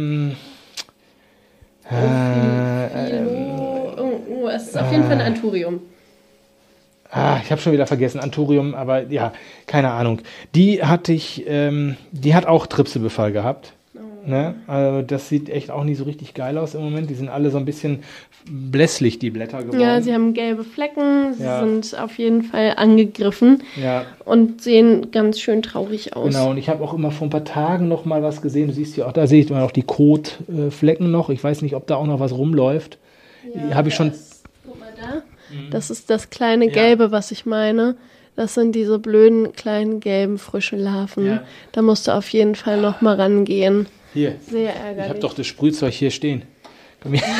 es ist auf jeden Fall ein Anthurium. Ich habe schon wieder vergessen, Anthurium, aber ja, keine Ahnung. Die hat auch Tripsebefall gehabt. Ne? Also das sieht echt auch nicht so richtig geil aus im Moment. Die sind alle so ein bisschen blässlich, die Blätter geworden. Ja, sie haben gelbe Flecken, sie sind auf jeden Fall angegriffen und sehen ganz schön traurig aus. Genau, und ich habe auch immer vor ein paar Tagen noch mal was gesehen. Du siehst ja auch, da sehe ich immer noch die Kotflecken noch. Ich weiß nicht, ob da auch noch was rumläuft. Ja, habe ich schon. Guck mal da. Das ist das kleine Gelbe, was ich meine. Das sind diese blöden, kleinen, gelben, frischen Larven. Ja. Da musst du auf jeden Fall noch mal rangehen. Hier. Sehr ärgerlich. Ich habe doch das Sprühzeug hier stehen. Komm hier.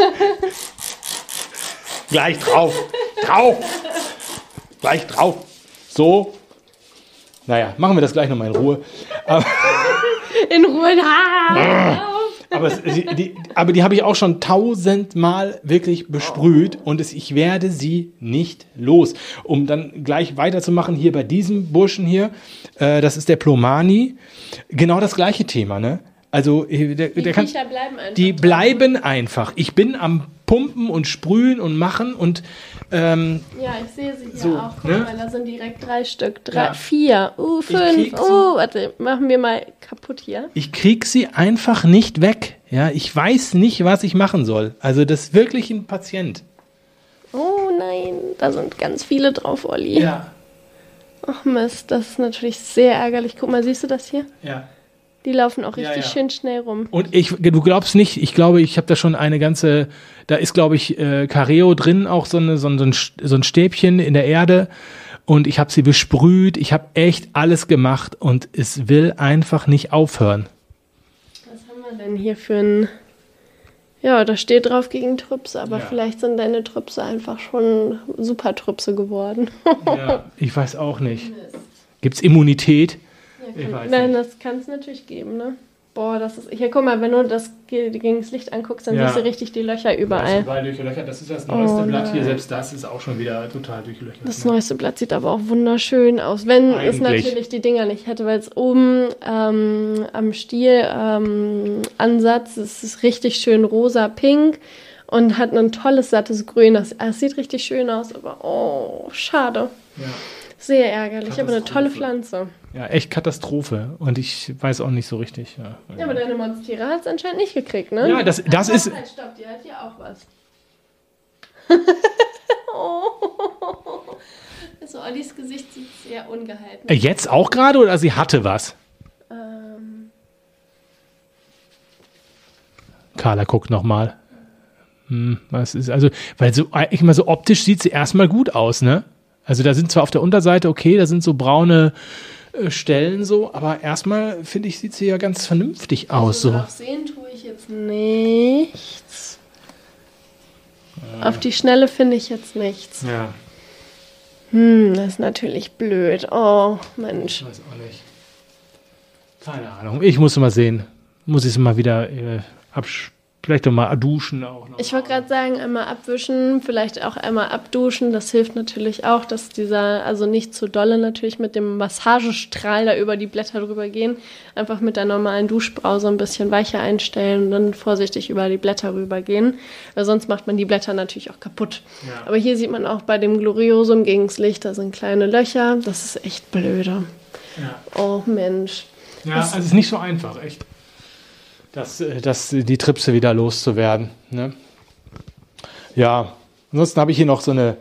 Gleich drauf. Gleich drauf. So. Naja, machen wir das gleich nochmal in Ruhe. In Ruhe. Aber die habe ich auch schon 1000-mal wirklich besprüht und ich werde sie nicht los. Um dann gleich weiterzumachen hier bei diesem Burschen hier, das ist der Plomani. Genau das gleiche Thema, ne? Also Die Viecher bleiben einfach. Die bleiben einfach. Ich bin am Pumpen und Sprühen und Machen und ja, ich sehe sie hier so, auch. Guck mal, da sind direkt 3 Stück. 4. 5. Warte, machen wir mal kaputt hier. Ich krieg sie einfach nicht weg. Ja, ich weiß nicht, was ich machen soll. Also das ist wirklich ein Patient. Oh nein, da sind ganz viele drauf, Olli. Ja. Ach Mist, das ist natürlich sehr ärgerlich. Guck mal, siehst du das hier? Ja. Die laufen auch richtig schön schnell rum. Und du glaubst nicht, ich glaube, ich habe da schon eine ganze, da ist, glaube ich, Careo drin, auch so ein Stäbchen in der Erde. Und ich habe sie besprüht, ich habe echt alles gemacht und es will einfach nicht aufhören. Was haben wir denn hier für ein... Ja, da steht drauf gegen Trüpse, aber vielleicht sind deine Trüpse einfach schon super Trüpse geworden. Ja, ich weiß auch nicht. Gibt's Immunität? Nein, das kann es natürlich geben, ne? Boah, das ist... Hier, guck mal, wenn du das gegen das Licht anguckst, dann siehst du richtig die Löcher überall. Überall Löcher. Das ist das neueste Blatt hier. Selbst das ist auch schon wieder total durchlöchert. Das neueste Blatt sieht aber auch wunderschön aus. Wenn es natürlich die Dinger nicht hätte, weil es oben am Stielansatz ist es richtig schön rosa-pink und hat ein tolles, sattes Grün. Das sieht richtig schön aus, aber schade. Ja. Sehr ärgerlich, aber eine tolle Pflanze. Ja, echt Katastrophe. Und ich weiß auch nicht so richtig. Ja, aber deine Monstera hat es anscheinend nicht gekriegt, ne? Ja, das ist... Halt, stopp, die hat hier auch was. Es Also Ollis Gesicht sieht sehr ungehalten. Jetzt auch gerade oder sie hatte was? Carla guckt nochmal. Was ist also, weil so eigentlich mal so optisch sieht sie erstmal gut aus, ne? Also da sind zwar auf der Unterseite okay, da sind so braune Stellen so, aber erstmal finde ich, sieht sie ja ganz vernünftig aus. Also So. drauf sehen tue ich jetzt nichts. Auf die Schnelle finde ich jetzt nichts. Ja, Das ist natürlich blöd. Oh, Mensch. weiß auch nicht. Keine Ahnung, ich muss mal sehen. Muss ich es mal wieder vielleicht doch mal duschen auch noch. Ich wollte gerade sagen, einmal abwischen, vielleicht auch einmal abduschen. Das hilft natürlich auch, dass also nicht zu dolle natürlich mit dem Massagestrahl da über die Blätter drüber gehen. Einfach mit der normalen Duschbrause ein bisschen weicher einstellen und dann vorsichtig über die Blätter rübergehen. Weil sonst macht man die Blätter natürlich auch kaputt. Ja. Aber hier sieht man auch bei dem Gloriosum gegens Licht, da sind kleine Löcher. Das ist echt blöde. Ja. Oh Mensch. Ja, also es ist nicht so einfach, echt. Die Tripse wieder loszuwerden. Ne? Ja, ansonsten habe ich hier noch so eine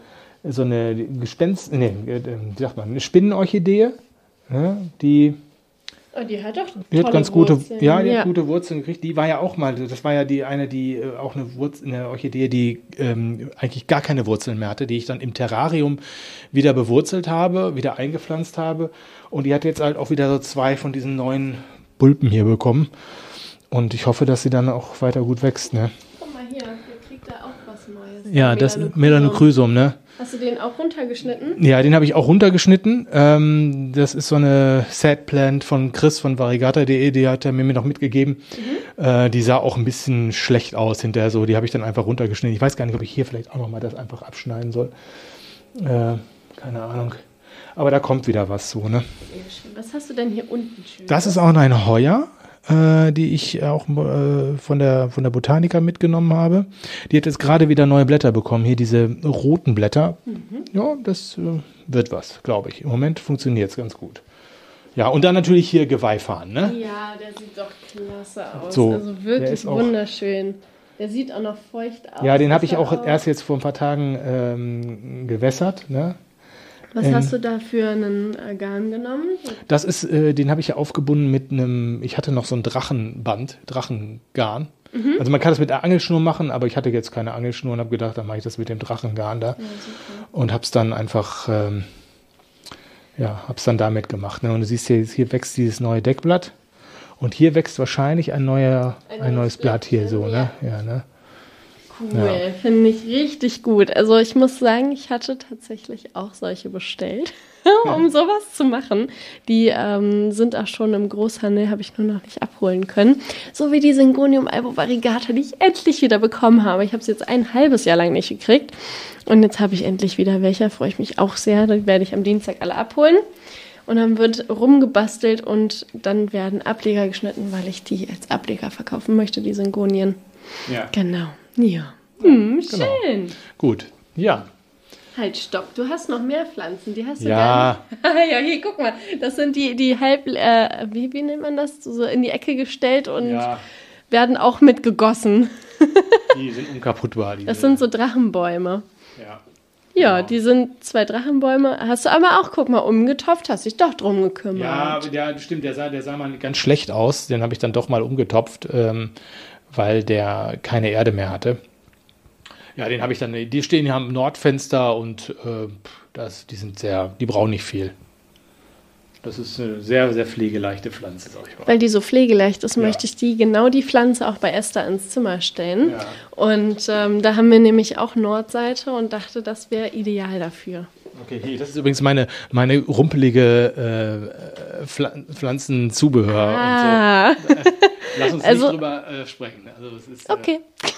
wie sagt man, eine Spinnenorchidee. Ne? Die Oh, die hat doch hat ganz gute, Wurzeln. die hat gute Wurzeln gekriegt. Die war ja auch mal, das war ja die auch eine Orchidee, die eigentlich gar keine Wurzeln mehr hatte, die ich dann im Terrarium wieder bewurzelt habe, wieder eingepflanzt habe. Und die hat jetzt halt auch wieder so 2 von diesen neuen Bulben hier bekommen. Und ich hoffe, dass sie dann auch weiter gut wächst. Ne? Guck mal hier, der kriegt da auch was Neues. Ja, das Melanochrysum, ne? Hast du den auch runtergeschnitten? Ja, den habe ich auch runtergeschnitten. Das ist so eine Sad Plant von Chris von variegata.de, die hat er mir noch mitgegeben. Die sah auch ein bisschen schlecht aus hinterher so. Die habe ich dann einfach runtergeschnitten. Ich weiß gar nicht, ob ich hier vielleicht auch nochmal das einfach abschneiden soll. Keine Ahnung. Aber da kommt wieder was so, ne? Sehr schön. Was hast du denn hier unten schön? Das ist auch eine Heuer, die ich auch von der Botanica mitgenommen habe. Die hat jetzt gerade wieder neue Blätter bekommen. Hier diese roten Blätter. Ja, das wird was, glaube ich. Im Moment funktioniert es ganz gut. Ja, und dann natürlich hier Geweihfahnen, ne? Ja, der sieht doch klasse aus. So, also der wirklich ist auch- wunderschön. Der sieht auch noch feucht aus. Ja, den habe Ist ich er auch erst jetzt vor ein paar Tagen gewässert, ne? Was hast du da für einen Garn genommen? Das ist, den habe ich ja aufgebunden mit ich hatte noch so ein Drachengarn. Also man kann das mit der Angelschnur machen, aber ich hatte jetzt keine Angelschnur und habe gedacht, dann mache ich das mit dem Drachengarn da. Ja, super. Und habe es dann einfach, habe es dann damit gemacht. Ne? Und du siehst hier wächst dieses neue Deckblatt und hier wächst wahrscheinlich ein neues Blatt hier so, ne? Ja, ne? Cool, finde ich richtig gut. Also ich muss sagen, ich hatte tatsächlich auch solche bestellt, um sowas zu machen. Die sind auch schon im Großhandel, habe ich nur noch nicht abholen können. So wie die Syngonium albo variegata, die ich endlich wieder bekommen habe. Ich habe sie jetzt ein halbes Jahr lang nicht gekriegt. Und jetzt habe ich endlich wieder welche, freue ich mich auch sehr. Die werde ich am Dienstag alle abholen. Und dann wird rumgebastelt und dann werden Ableger geschnitten, weil ich die als Ableger verkaufen möchte, die Syngonien. Ja. Genau. Ja. Genau. Schön. Gut. Ja. Halt, stopp. Du hast noch mehr Pflanzen. Die hast du Ja. gar nicht. Ja, hier, guck mal. Das sind die halb, wie nennt man das? So in die Ecke gestellt und Ja. werden auch mitgegossen. Die sind unkaputtbar. Das sind so Drachenbäume. Ja. Ja, Genau. die sind 2 Drachenbäume. Hast du aber auch, guck mal, umgetopft, hast dich doch drum gekümmert. Ja, stimmt, der sah mal ganz schlecht aus. Den habe ich dann doch mal umgetopft, weil der keine Erde mehr hatte. Ja, den habe ich dann, die stehen hier am Nordfenster und die brauchen nicht viel. Das ist eine sehr, sehr pflegeleichte Pflanze, sag ich mal. Weil die so pflegeleicht ist, Ja. möchte ich die Pflanze auch bei Esther ins Zimmer stellen. Ja. Und da haben wir nämlich auch Nordseite und dachte, das wäre ideal dafür. Okay, hier, das ist übrigens meine rumpelige Pflanzenzubehör und so. Lass uns Also- nicht drüber sprechen. Also es ist, Okay.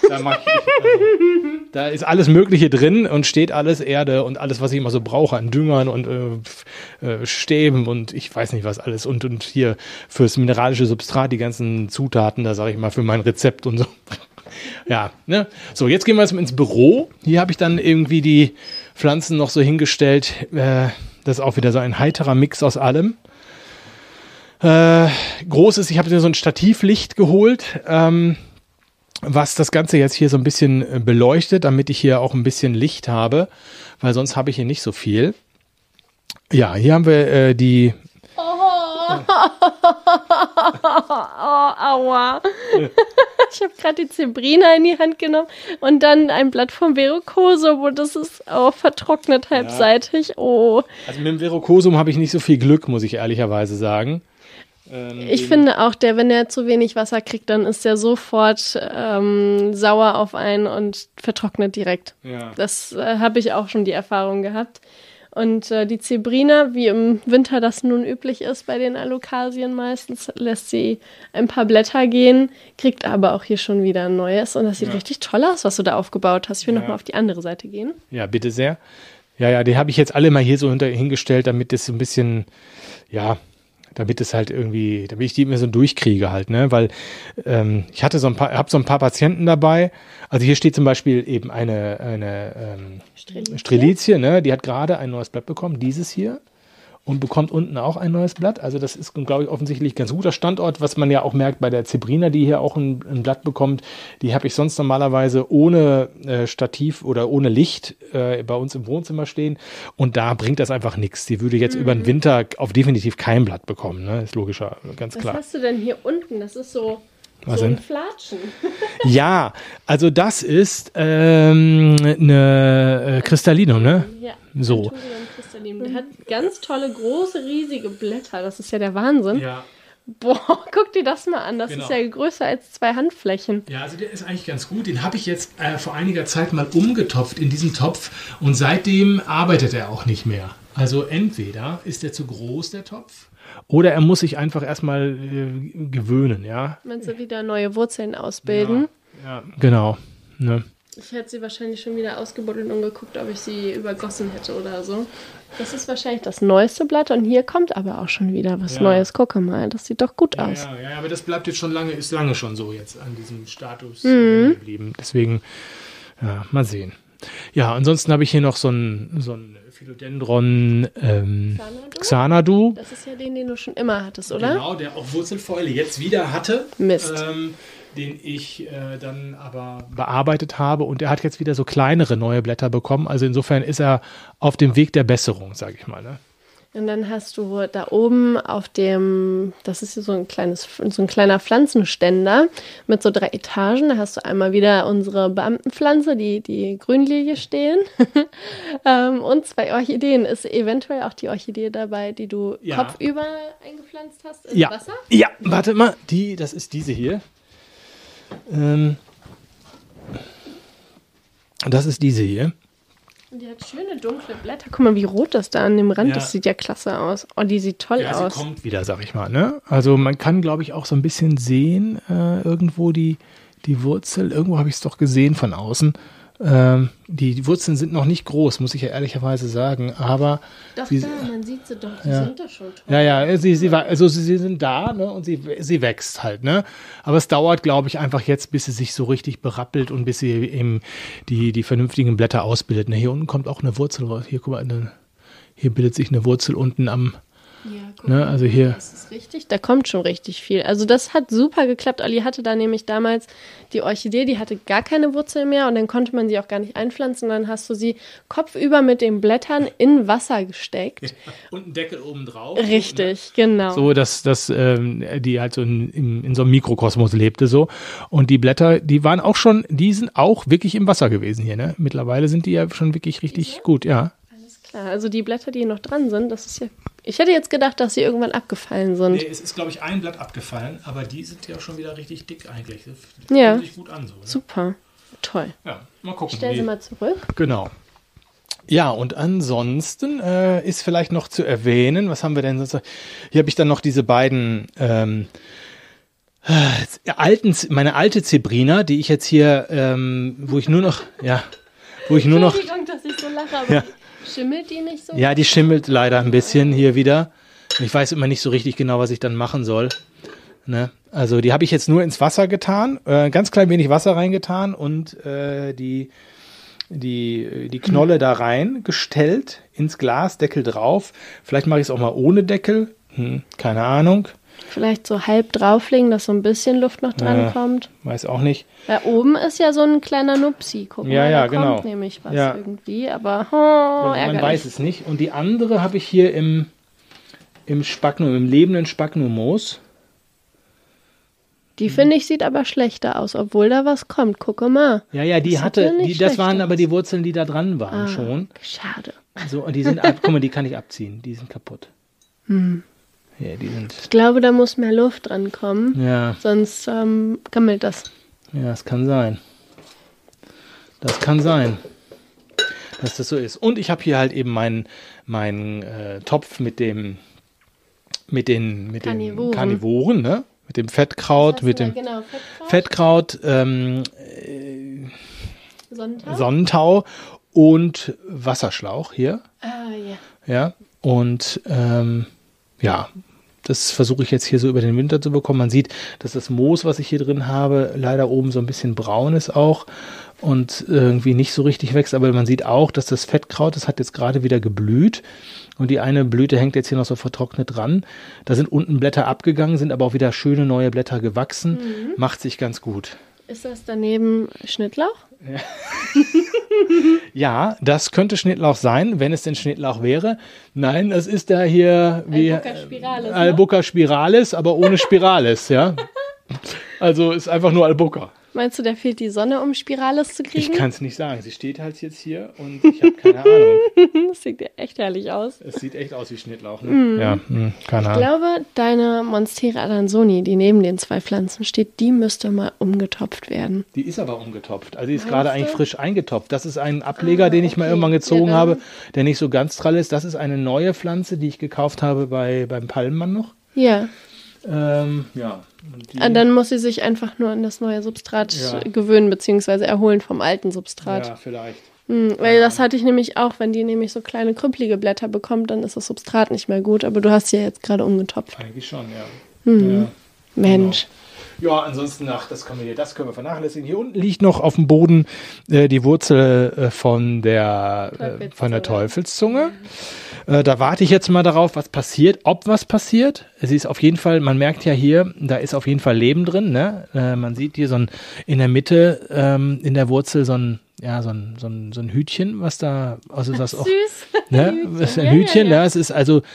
Da ist alles Mögliche drin und steht alles Erde und alles, was ich immer so brauche an Düngern und Stäben und ich weiß nicht was alles. Und hier fürs mineralische Substrat die ganzen Zutaten, da sage ich mal für mein Rezept und so. Ja, ne? So, jetzt gehen wir jetzt ins Büro. Hier habe ich dann irgendwie die Pflanzen noch so hingestellt. Das ist auch wieder so ein heiterer Mix aus allem. Großes, ich habe mir so ein Stativlicht geholt, was das Ganze jetzt hier so ein bisschen beleuchtet, damit ich hier auch ein bisschen Licht habe, weil sonst habe ich hier nicht so viel. Ja, hier haben wir die. Oh, aua. Ich habe gerade die Zebrina in die Hand genommen und dann ein Blatt vom Verrucosum und das ist auch vertrocknet halbseitig. Oh. Also mit dem Verrucosum habe ich nicht so viel Glück, muss ich ehrlicherweise sagen. Ich finde auch, wenn der zu wenig Wasser kriegt, dann ist der sofort sauer auf einen und vertrocknet direkt. Ja. Das habe ich auch schon die Erfahrung gehabt. Und die Zebrina, wie im Winter das nun üblich ist bei den Alokasien meistens, lässt sie ein paar Blätter gehen, kriegt aber auch hier schon wieder ein neues. Und das sieht richtig toll aus, was du da aufgebaut hast. Ich will nochmal auf die andere Seite gehen. Ja, bitte sehr. Ja, die habe ich jetzt alle mal hier so hingestellt, damit das so ein bisschen, damit es halt irgendwie, damit ich die immer so durchkriege halt, ne, weil ich hatte habe so ein paar Patienten dabei. Also hier steht zum Beispiel eben eine Strelizie, ne, die hat gerade ein neues Blatt bekommen, dieses hier, und bekommt unten auch ein neues Blatt. Also das ist, glaube ich, offensichtlich ganz guter Standort, was man ja auch merkt bei der Zebrina, die hier auch ein Blatt bekommt. Die habe ich sonst normalerweise ohne Stativ oder ohne Licht bei uns im Wohnzimmer stehen. Und da bringt das einfach nichts. Die würde jetzt über den Winter auf definitiv kein Blatt bekommen. Ne? Ist logischer, ganz klar. Was hast du denn hier unten? Das ist so Was ein denn? Flatschen. Ja, also das ist eine Kristallinum, ne? Ja, So. Kristallin. Der hat ganz tolle, große, riesige Blätter. Das ist ja der Wahnsinn. Ja. Boah, guck dir das mal an. Das Genau. ist ja größer als 2 Handflächen. Ja, also der ist eigentlich ganz gut. Den habe ich jetzt vor einiger Zeit mal umgetopft in diesen Topf und seitdem arbeitet er auch nicht mehr. Also entweder ist der zu groß, der Topf, oder er muss sich einfach erstmal gewöhnen, ja. Meinst du wieder neue Wurzeln ausbilden? Ja, genau. Ne? Ich hätte sie wahrscheinlich schon wieder ausgebuddelt und geguckt, ob ich sie übergossen hätte oder so. Das ist wahrscheinlich das neueste Blatt und hier kommt aber auch schon wieder was Neues. Gucke mal, das sieht doch gut aus. Ja, aber das bleibt jetzt ist lange schon so jetzt an diesem Status geblieben. Deswegen, ja, mal sehen. Ja, ansonsten habe ich hier noch so ein Philodendron Xanadu. Das ist ja den du schon immer hattest, oder? Genau, der auch Wurzelfäule jetzt wieder hatte. Mist. Den ich dann aber bearbeitet habe. Und er hat jetzt wieder so kleinere neue Blätter bekommen. Also insofern ist er auf dem Weg der Besserung, sage ich mal. Ne? Und dann hast du da oben auf dem, das ist so ein kleiner Pflanzenständer mit so 3 Etagen. Da hast du einmal wieder unsere Beamtenpflanze, die Grünlilie stehen. Und 2 Orchideen. Ist eventuell auch die Orchidee dabei, die du kopfüber eingepflanzt hast ins Wasser? Ja, warte mal. Das ist diese hier. Das ist diese hier. Und die hat schöne dunkle Blätter. Guck mal, wie rot das da an dem Rand ist. Das sieht ja klasse aus. Oh, die sieht toll aus. Sie kommt wieder, sag ich mal. Ne? Also man kann, glaube ich, auch so ein bisschen sehen, irgendwo die Wurzel. Irgendwo habe ich es doch gesehen von außen. Die Wurzeln sind noch nicht groß, muss ich ja ehrlicherweise sagen, aber doch, man sieht sie doch, die sind doch schon toll. Ja, sie sind da, ne, und sie wächst halt, ne, aber es dauert, glaube ich, einfach jetzt, bis sie sich so richtig berappelt und bis sie eben die vernünftigen Blätter ausbildet. Ne, hier unten kommt auch eine Wurzel raus, hier, guck mal, hier bildet sich eine Wurzel unten am, guck ne, also hier. Das ist richtig, da kommt schon richtig viel. Also das hat super geklappt. Olli hatte da nämlich damals die Orchidee, die hatte gar keine Wurzel mehr und dann konnte man sie auch gar nicht einpflanzen. Dann hast du sie kopfüber mit den Blättern in Wasser gesteckt. Ja, und einen Deckel oben drauf. Richtig, genau. So, dass die halt so in so einem Mikrokosmos lebte so. Und die Blätter, die sind auch wirklich im Wasser gewesen hier, ne? Mittlerweile sind die ja schon wirklich richtig gut, ja. Klar, also die Blätter, die hier noch dran sind, das ist ja. Ich hätte jetzt gedacht, dass sie irgendwann abgefallen sind. Nee, es ist, glaube ich, ein Blatt abgefallen, aber die sind ja schon wieder richtig dick eigentlich. Das fühlt sich gut an so. Ne? Super. Toll. Ja, mal gucken. Ich stelle sie mal zurück. Genau. Ja, und ansonsten ist vielleicht noch zu erwähnen, was haben wir denn sonst? Hier habe ich dann noch diese beiden meine alte Zebrina, die ich jetzt hier, wo ich nur noch. Entschuldigung, dass ich so lache, aber schimmelt die nicht so? Ja, die schimmelt leider ein bisschen hier wieder. Ich weiß immer nicht so richtig genau, was ich dann machen soll. Ne? Also die habe ich jetzt nur ins Wasser getan, ganz klein wenig Wasser reingetan und die Knolle da reingestellt ins Glas, Deckel drauf. Vielleicht mache ich es auch mal ohne Deckel, keine Ahnung. Vielleicht so halb drauflegen, dass so ein bisschen Luft noch dran kommt. Weiß auch nicht. Da oben ist ja so ein kleiner Nupsi. Guck mal, da genau. kommt nämlich was Ja. irgendwie, aber Man weiß es nicht. Und die andere habe ich hier im Spagnum, im lebenden Spagnummoos. Die finde ich sieht aber schlechter aus, obwohl da was kommt. Gucke mal. Ja, die Das hatte, sieht ja nicht das waren schlecht aber aus. die Wurzeln, die da dran waren schon. Schade. So, und die sind, guck mal, die kann ich abziehen. Die sind kaputt. Ja, die sind, Ich glaube, da muss mehr Luft dran kommen. ja, Sonst gammelt das. das kann sein. Das kann sein, dass das so ist. Und ich habe hier halt eben meinen Topf mit den Karnivoren. Karnivoren, ne? Mit dem Fettkraut, mit dem genau, Fettkraut, Sonntag. Sonnentau und Wasserschlauch hier. Ah, ja. Ja, und ja, das versuche ich jetzt hier so über den Winter zu bekommen. Man sieht, dass das Moos, was ich hier drin habe, leider oben so ein bisschen braun ist auch und irgendwie nicht so richtig wächst. Aber man sieht auch, dass das Fettkraut, das hat jetzt gerade wieder geblüht und die eine Blüte hängt jetzt hier noch so vertrocknet dran. Da sind unten Blätter abgegangen, sind aber auch wieder schöne neue Blätter gewachsen. Macht sich ganz gut. Ist das daneben Schnittlauch? Ja, das könnte Schnittlauch sein, wenn es denn Schnittlauch wäre. Nein, das ist da hier wie Albuca spiralis, ne? Albuca spiralis, aber ohne Spiralis, ja. Also ist einfach nur Albuca. Meinst du, der fehlt die Sonne, um Spiralis zu Ich kriegen? kann es nicht sagen. Sie steht halt jetzt hier und ich habe keine Ahnung. Das sieht ja echt herrlich aus. Es sieht echt aus wie Schnittlauch, ne? Ja, keine Ich Ahnung. glaube, deine Monstera adansoni, die neben den zwei Pflanzen steht, die müsste mal umgetopft werden. Die ist aber umgetopft. Also die ist Meinst gerade du? eigentlich frisch eingetopft. Das ist ein Ableger, den ich mal okay. irgendwann gezogen Ja, dann- habe, der nicht so ganz trall ist. Das ist eine neue Pflanze, die ich gekauft habe beim Palmmann noch. Ja, Ja. Und die, dann muss sie sich einfach nur an das neue Substrat Ja. gewöhnen, beziehungsweise erholen vom alten Substrat. ja, vielleicht. Weil das hatte ich nämlich auch, wenn die nämlich so kleine krüppelige Blätter bekommt, dann ist das Substrat nicht mehr gut. Aber du hast sie ja jetzt gerade umgetopft. Eigentlich schon, ja. Ja. Mensch. Ja, ansonsten, das können wir vernachlässigen. Hier unten liegt noch auf dem Boden die Wurzel von der Teufelszunge. Da warte ich jetzt mal darauf, was passiert, ob was passiert. Es ist auf jeden Fall, man merkt ja hier, da ist auf jeden Fall Leben drin. Ne? Man sieht hier in der Mitte in der Wurzel so ein Hütchen, was da, also das auch, Süß. ne? Das ist ein Hütchen, ja. Es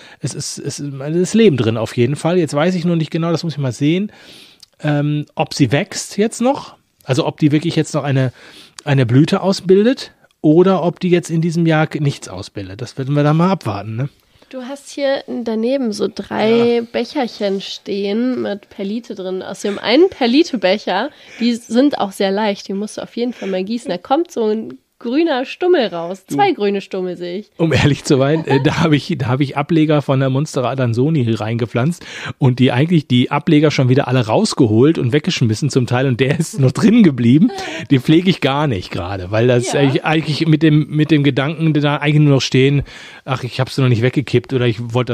ist Leben drin auf jeden Fall. Jetzt weiß ich nur nicht genau, das muss ich mal sehen, ob sie wächst jetzt noch, also ob die wirklich jetzt noch eine Blüte ausbildet oder ob die jetzt in diesem Jahr nichts ausbildet. Das werden wir dann mal abwarten, ne? Du hast hier daneben so 3 Becherchen stehen mit Perlite drin. Aus dem einen Perlitebecher, die sind auch sehr leicht, die musst du auf jeden Fall mal gießen. Da kommt so ein grüner Stummel raus. 2 grüne Stummel sehe ich. Um ehrlich zu sein, da habe ich Ableger von der Monstera adansoni reingepflanzt und die Ableger schon wieder alle rausgeholt und weggeschmissen zum Teil und der ist noch drin geblieben. Die pflege ich gar nicht gerade, weil das eigentlich mit dem Gedanken da eigentlich nur noch stehen, ach, ich habe es noch nicht weggekippt oder ich wollte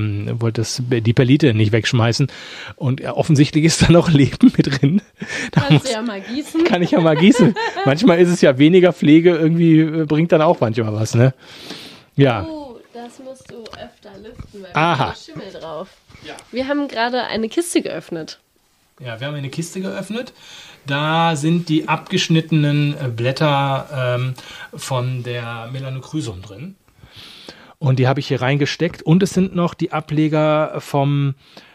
die Perlite nicht wegschmeißen und offensichtlich ist da noch Leben mit drin. Kannst du ja mal gießen. Kann ich ja mal gießen. Manchmal ist es ja weniger Pflege, irgendwie bringt dann auch manchmal was, ne? Ja. Das musst du öfter lüften, weil Aha. da ist Schimmel drauf. Ja. Wir haben gerade eine Kiste geöffnet. Ja, wir haben eine Kiste geöffnet. Da sind die abgeschnittenen Blätter von der Melanochrysum drin. Und die habe ich hier reingesteckt. Und es sind noch die Ableger von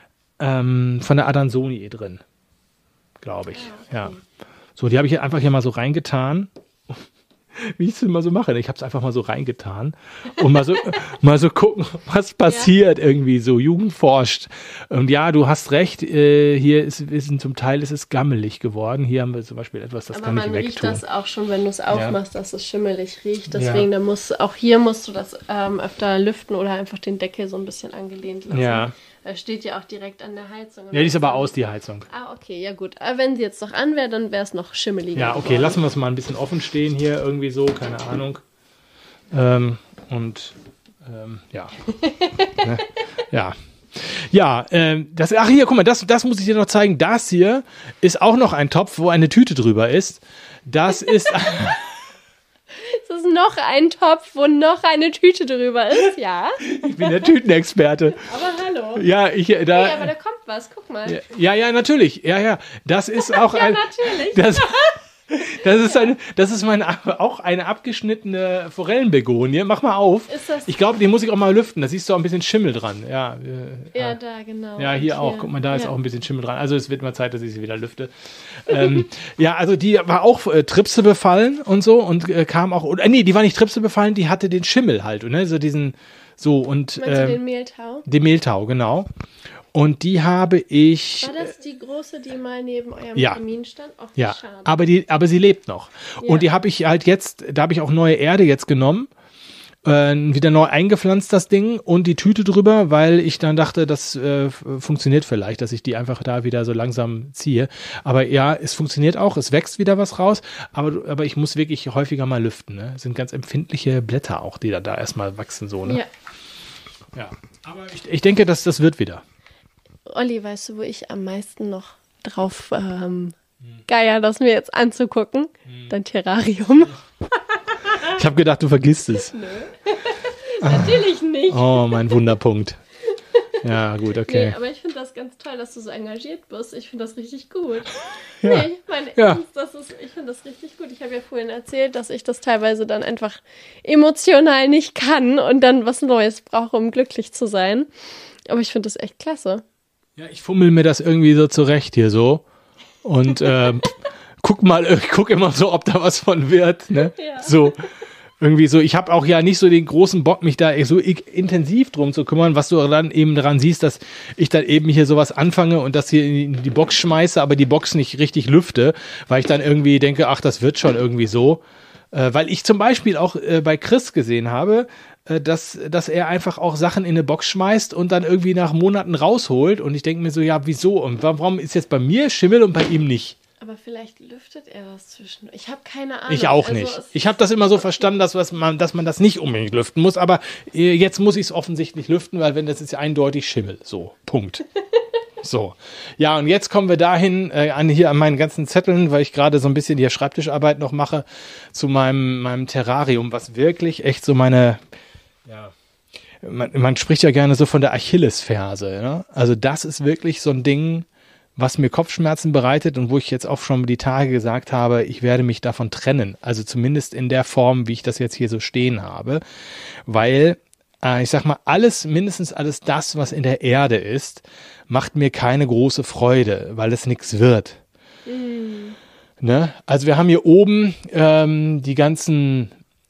der Adansoni drin, glaube ich. Ja. So, die habe ich einfach hier mal so reingetan. Wie ich es immer so mache. Ich habe es einfach mal so reingetan und mal so gucken, was passiert irgendwie so. Jugend forscht. Und ja, du hast recht, hier zum Teil ist es gammelig geworden. Hier haben wir zum Beispiel etwas, das kann ich wegtun. Aber man riecht das auch schon, wenn du es aufmachst, dass es schimmelig riecht. Deswegen, auch hier musst du das öfter lüften oder einfach den Deckel so ein bisschen angelehnt lassen. Ja. Da steht ja auch direkt an der Heizung. Ja, die ist aber aus, die Heizung. Ah, okay, ja gut. Aber wenn sie jetzt noch an wäre, dann wäre es noch schimmeliger. Ja, okay, geworden. lassen wir es mal ein bisschen offen stehen hier, irgendwie so, keine Ahnung. Ja. Ne? Ja. Ja, ach hier, guck mal, das muss ich dir noch zeigen. Das hier ist auch noch ein Topf, wo eine Tüte drüber ist. Das ist... Das ist noch ein Topf, wo noch eine Tüte drüber ist, ja. Ich bin der Tütenexperte. Aber hallo. Ja, Nee, aber da kommt was, guck mal. Ja, natürlich. Ja. Das ist auch Ja, ein. natürlich. Das ist auch eine abgeschnittene Forellenbegonie. Mach mal auf. Ist das- Ich glaube, die muss ich auch mal lüften. Da siehst du auch ein bisschen Schimmel dran. Ja, Da, genau. ja, hier Und auch. Guck mal, da ist ja. auch ein bisschen Schimmel dran. Also es wird mal Zeit, dass ich sie wieder lüfte. Ja, also die war auch Tripse befallen und so und kam auch. Nee, die war nicht Tripse befallen, die hatte den Schimmel halt. Ne? So diesen. So und. Meinst du den Mehltau? Den Mehltau, genau. Und die habe ich. War das die große, die mal neben eurem Ja. Kamin stand? Ach, Ja, schade. aber sie lebt noch. Ja. Und die habe ich halt jetzt, da habe ich auch neue Erde jetzt genommen, wieder neu eingepflanzt, das Ding, und die Tüte drüber, weil ich dann dachte, das funktioniert vielleicht, dass ich die einfach da wieder so langsam ziehe. Aber ja, es funktioniert auch, es wächst wieder was raus, aber ich muss wirklich häufiger mal lüften. Ne? Es sind ganz empfindliche Blätter auch, die da erstmal wachsen. So, ne? Ja. Aber ich denke, dass das wird wieder. Olli, weißt du, wo ich am meisten noch drauf geier, das mir jetzt anzugucken? Dein Terrarium. Ich habe gedacht, du vergisst es. Natürlich nicht. Oh, mein Wunderpunkt. Ja, gut, okay. Nee, aber ich finde das ganz toll, dass du so engagiert bist. Ich finde das richtig gut. Ja. Nee, ich meine, Ja. ich finde das richtig gut. Ich habe ja vorhin erzählt, dass ich das teilweise dann einfach emotional nicht kann und dann was Neues brauche, um glücklich zu sein. Aber ich finde das echt klasse. Ja, ich fummel mir das irgendwie so zurecht hier so und guck immer so, ob da was von wird, ne? Ja. So, irgendwie so. Ich habe auch ja nicht so den großen Bock, mich da so intensiv drum zu kümmern, was du dann eben daran siehst, dass ich dann eben hier sowas anfange und das hier in die Box schmeiße, aber die Box nicht richtig lüfte, weil ich dann irgendwie denke, ach, das wird schon irgendwie so. Weil ich zum Beispiel auch bei Chris gesehen habe, dass er einfach auch Sachen in eine Box schmeißt und dann irgendwie nach Monaten rausholt. Und ich denke mir so, ja, wieso? Und warum ist jetzt bei mir Schimmel und bei ihm nicht? Aber vielleicht lüftet er das zwischen. Ich habe keine Ahnung. Ich auch Also, nicht. Ich habe das immer so verstanden, dass man das nicht unbedingt lüften muss. Aber jetzt muss ich es offensichtlich lüften, weil das ist ja eindeutig Schimmel. So, Punkt. So, ja, und jetzt kommen wir dahin, hier an meinen ganzen Zetteln, weil ich gerade so ein bisschen die Schreibtischarbeit noch mache, zu meinem Terrarium, was wirklich echt so meine, ja, man spricht ja gerne so von der Achillesferse, ne? Also das ist wirklich so ein Ding, was mir Kopfschmerzen bereitet und wo ich jetzt auch schon die Tage gesagt habe, ich werde mich davon trennen. Also zumindest in der Form, wie ich das jetzt hier so stehen habe, weil ich sag mal, mindestens alles das, was in der Erde ist, macht mir keine große Freude, weil es nichts wird. Ne? Also wir haben hier oben die ganzen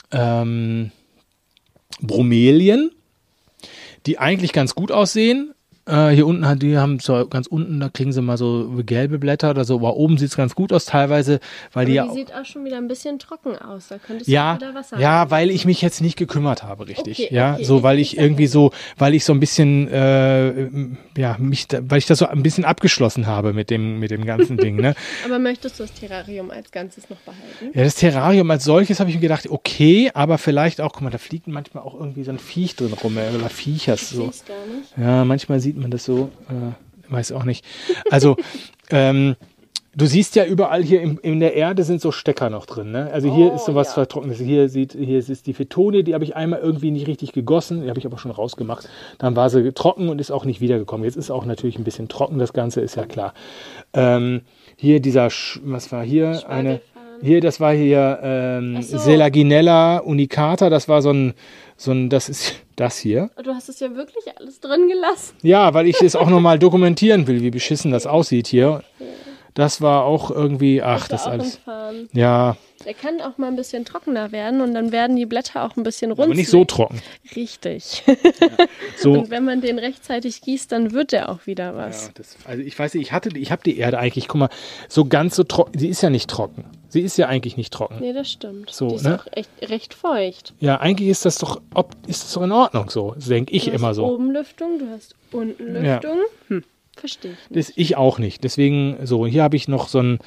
Bromelien, die eigentlich ganz gut aussehen. Hier unten die haben so ganz unten, da kriegen sie mal so gelbe Blätter oder so, aber oben sieht es ganz gut aus teilweise, weil aber die die sieht auch schon wieder ein bisschen trocken aus. Da könntest ja, du wieder Wasser ja, rein. weil ich mich jetzt nicht gekümmert habe, richtig. Okay, Ja, okay, so, weil ich ich irgendwie so, weil ich so ein bisschen, weil ich das so ein bisschen abgeschlossen habe mit dem ganzen Ding, ne? Aber möchtest du das Terrarium als Ganzes noch behalten? Ja, das Terrarium als solches habe ich mir gedacht, okay, aber vielleicht auch, guck mal, da fliegt manchmal auch irgendwie so ein Viech drin rum, oder Viechers, so. Siehst gar nicht. Ja, manchmal sieht man das so, weiß auch nicht. Also, du siehst ja überall hier in der Erde sind so Stecker noch drin, ne? Also hier ist sowas vertrocknet. Hier ist die Fetonie, die habe ich einmal irgendwie nicht richtig gegossen, die habe ich aber schon rausgemacht. Dann war sie trocken und ist auch nicht wiedergekommen. Jetzt ist auch natürlich ein bisschen trocken, das Ganze ist ja klar. Hier was war hier? Das war hier so. Selaginella unicata, das war so ein, das ist das hier. Du hast es ja wirklich alles drin gelassen. Ja, weil ich es auch nochmal dokumentieren will, wie beschissen das aussieht hier. Das war auch irgendwie, ach, das alles. Ja, Der kann auch mal ein bisschen trockener werden und dann werden die Blätter auch ein bisschen runzlig. aber nicht so trocken. Richtig. So. Und wenn man den rechtzeitig gießt, dann wird der auch wieder was. Ja, also ich weiß nicht, ich habe die Erde eigentlich, guck mal, so ganz so trocken, sie ist ja nicht trocken. Sie ist ja eigentlich nicht trocken. Nee, das stimmt. So, die ist ne? auch echt recht feucht. Ja, eigentlich ist das doch in Ordnung so, denke ich Du immer hast so. oben Lüftung, du hast unten Ja. Lüftung. Verstehe ich nicht. Das ich auch nicht. Deswegen so, hier habe ich noch so ein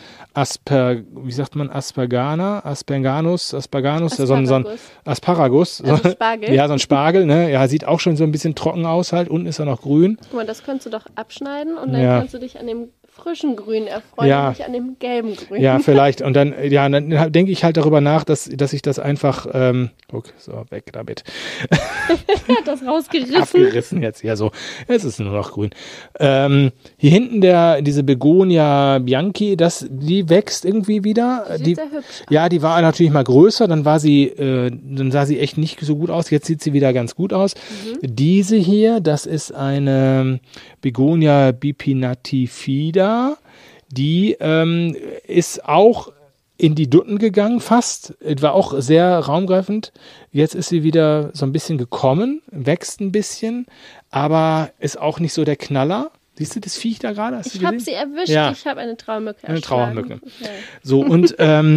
Asperganus, so ein Asparagus. Also Spargel? Ja, so ein Spargel, ne? Ja, sieht auch schon so ein bisschen trocken aus halt. Unten ist er noch grün. Guck mal, das kannst du doch abschneiden und dann Ja. kannst du dich an dem frischen Grün erfreuen, Ja. nicht an dem gelben Grün. Ja, vielleicht. Und dann denke ich halt darüber nach, dass ich das einfach, guck, so, weg damit. Hat das rausgerissen. Abgerissen jetzt, ja so. Jetzt ist es nur noch grün. Hier hinten diese Begonia Bianchi, die wächst irgendwie wieder. Die sieht sehr hübsch aus. Ja, die war natürlich mal größer, dann sah sie echt nicht so gut aus. Jetzt sieht sie wieder ganz gut aus. Diese hier, das ist eine Begonia bipinnatifida. Die ist auch in die Dutten gegangen, fast. War auch sehr raumgreifend. Jetzt ist sie wieder so ein bisschen gekommen, wächst ein bisschen, aber ist auch nicht so der Knaller. Siehst du das Viech da gerade? Ich habe sie erwischt. Ja. Ich habe eine Trauermücke Eine erschlagen. Trauermücke. Okay. So, und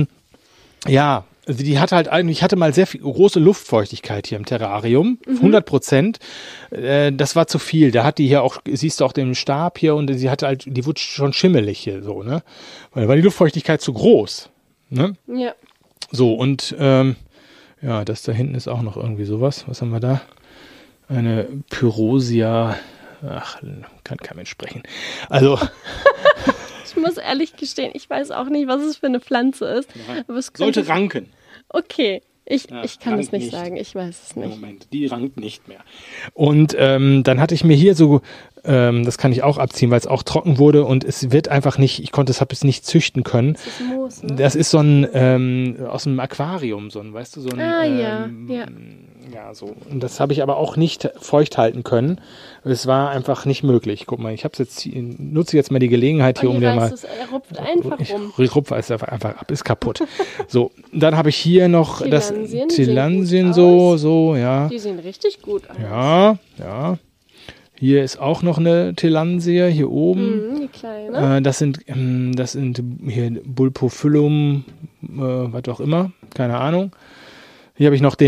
ja, also die hat halt ich hatte mal sehr viel große Luftfeuchtigkeit hier im Terrarium, 100%. Das war zu viel. Da hat die hier auch, siehst du auch den Stab hier und sie hatte halt, die wurde schon schimmelig hier so, ne? Weil da war die Luftfeuchtigkeit zu groß. Ne? Ja. So, und ja, das da hinten ist auch noch irgendwie sowas. Was haben wir da? Eine Pyrosia. Ach, kann kein Mensch sprechen. Also. Ich muss ehrlich gestehen, ich weiß auch nicht, was es für eine Pflanze ist. Aber es Sollte ranken. Okay, ich Ja, kann es rankt nicht nicht. sagen, ich weiß es nicht. Moment, die rankt nicht mehr. Und dann hatte ich mir hier so, das kann ich auch abziehen, weil es auch trocken wurde und es wird einfach nicht, habe es nicht züchten können. Das ist Moos, ne? Das ist so ein aus einem Aquarium, weißt du, so ein Ja. ja, so. Und das habe ich aber auch nicht feucht halten können. Es war einfach nicht möglich. Guck mal, nutze jetzt mal die Gelegenheit hier, um dir mal. Er rupft einfach rum. Ich rupfe es einfach ab, ist kaputt. So, dann habe ich hier noch das Tilansien Tilansien, sehen gut so, ja. Die sehen richtig gut aus. Ja. Hier ist auch noch eine Tilansie, hier oben. Die kleine. Das sind hier Bulbophyllum, was auch immer, keine Ahnung. Hier habe ich noch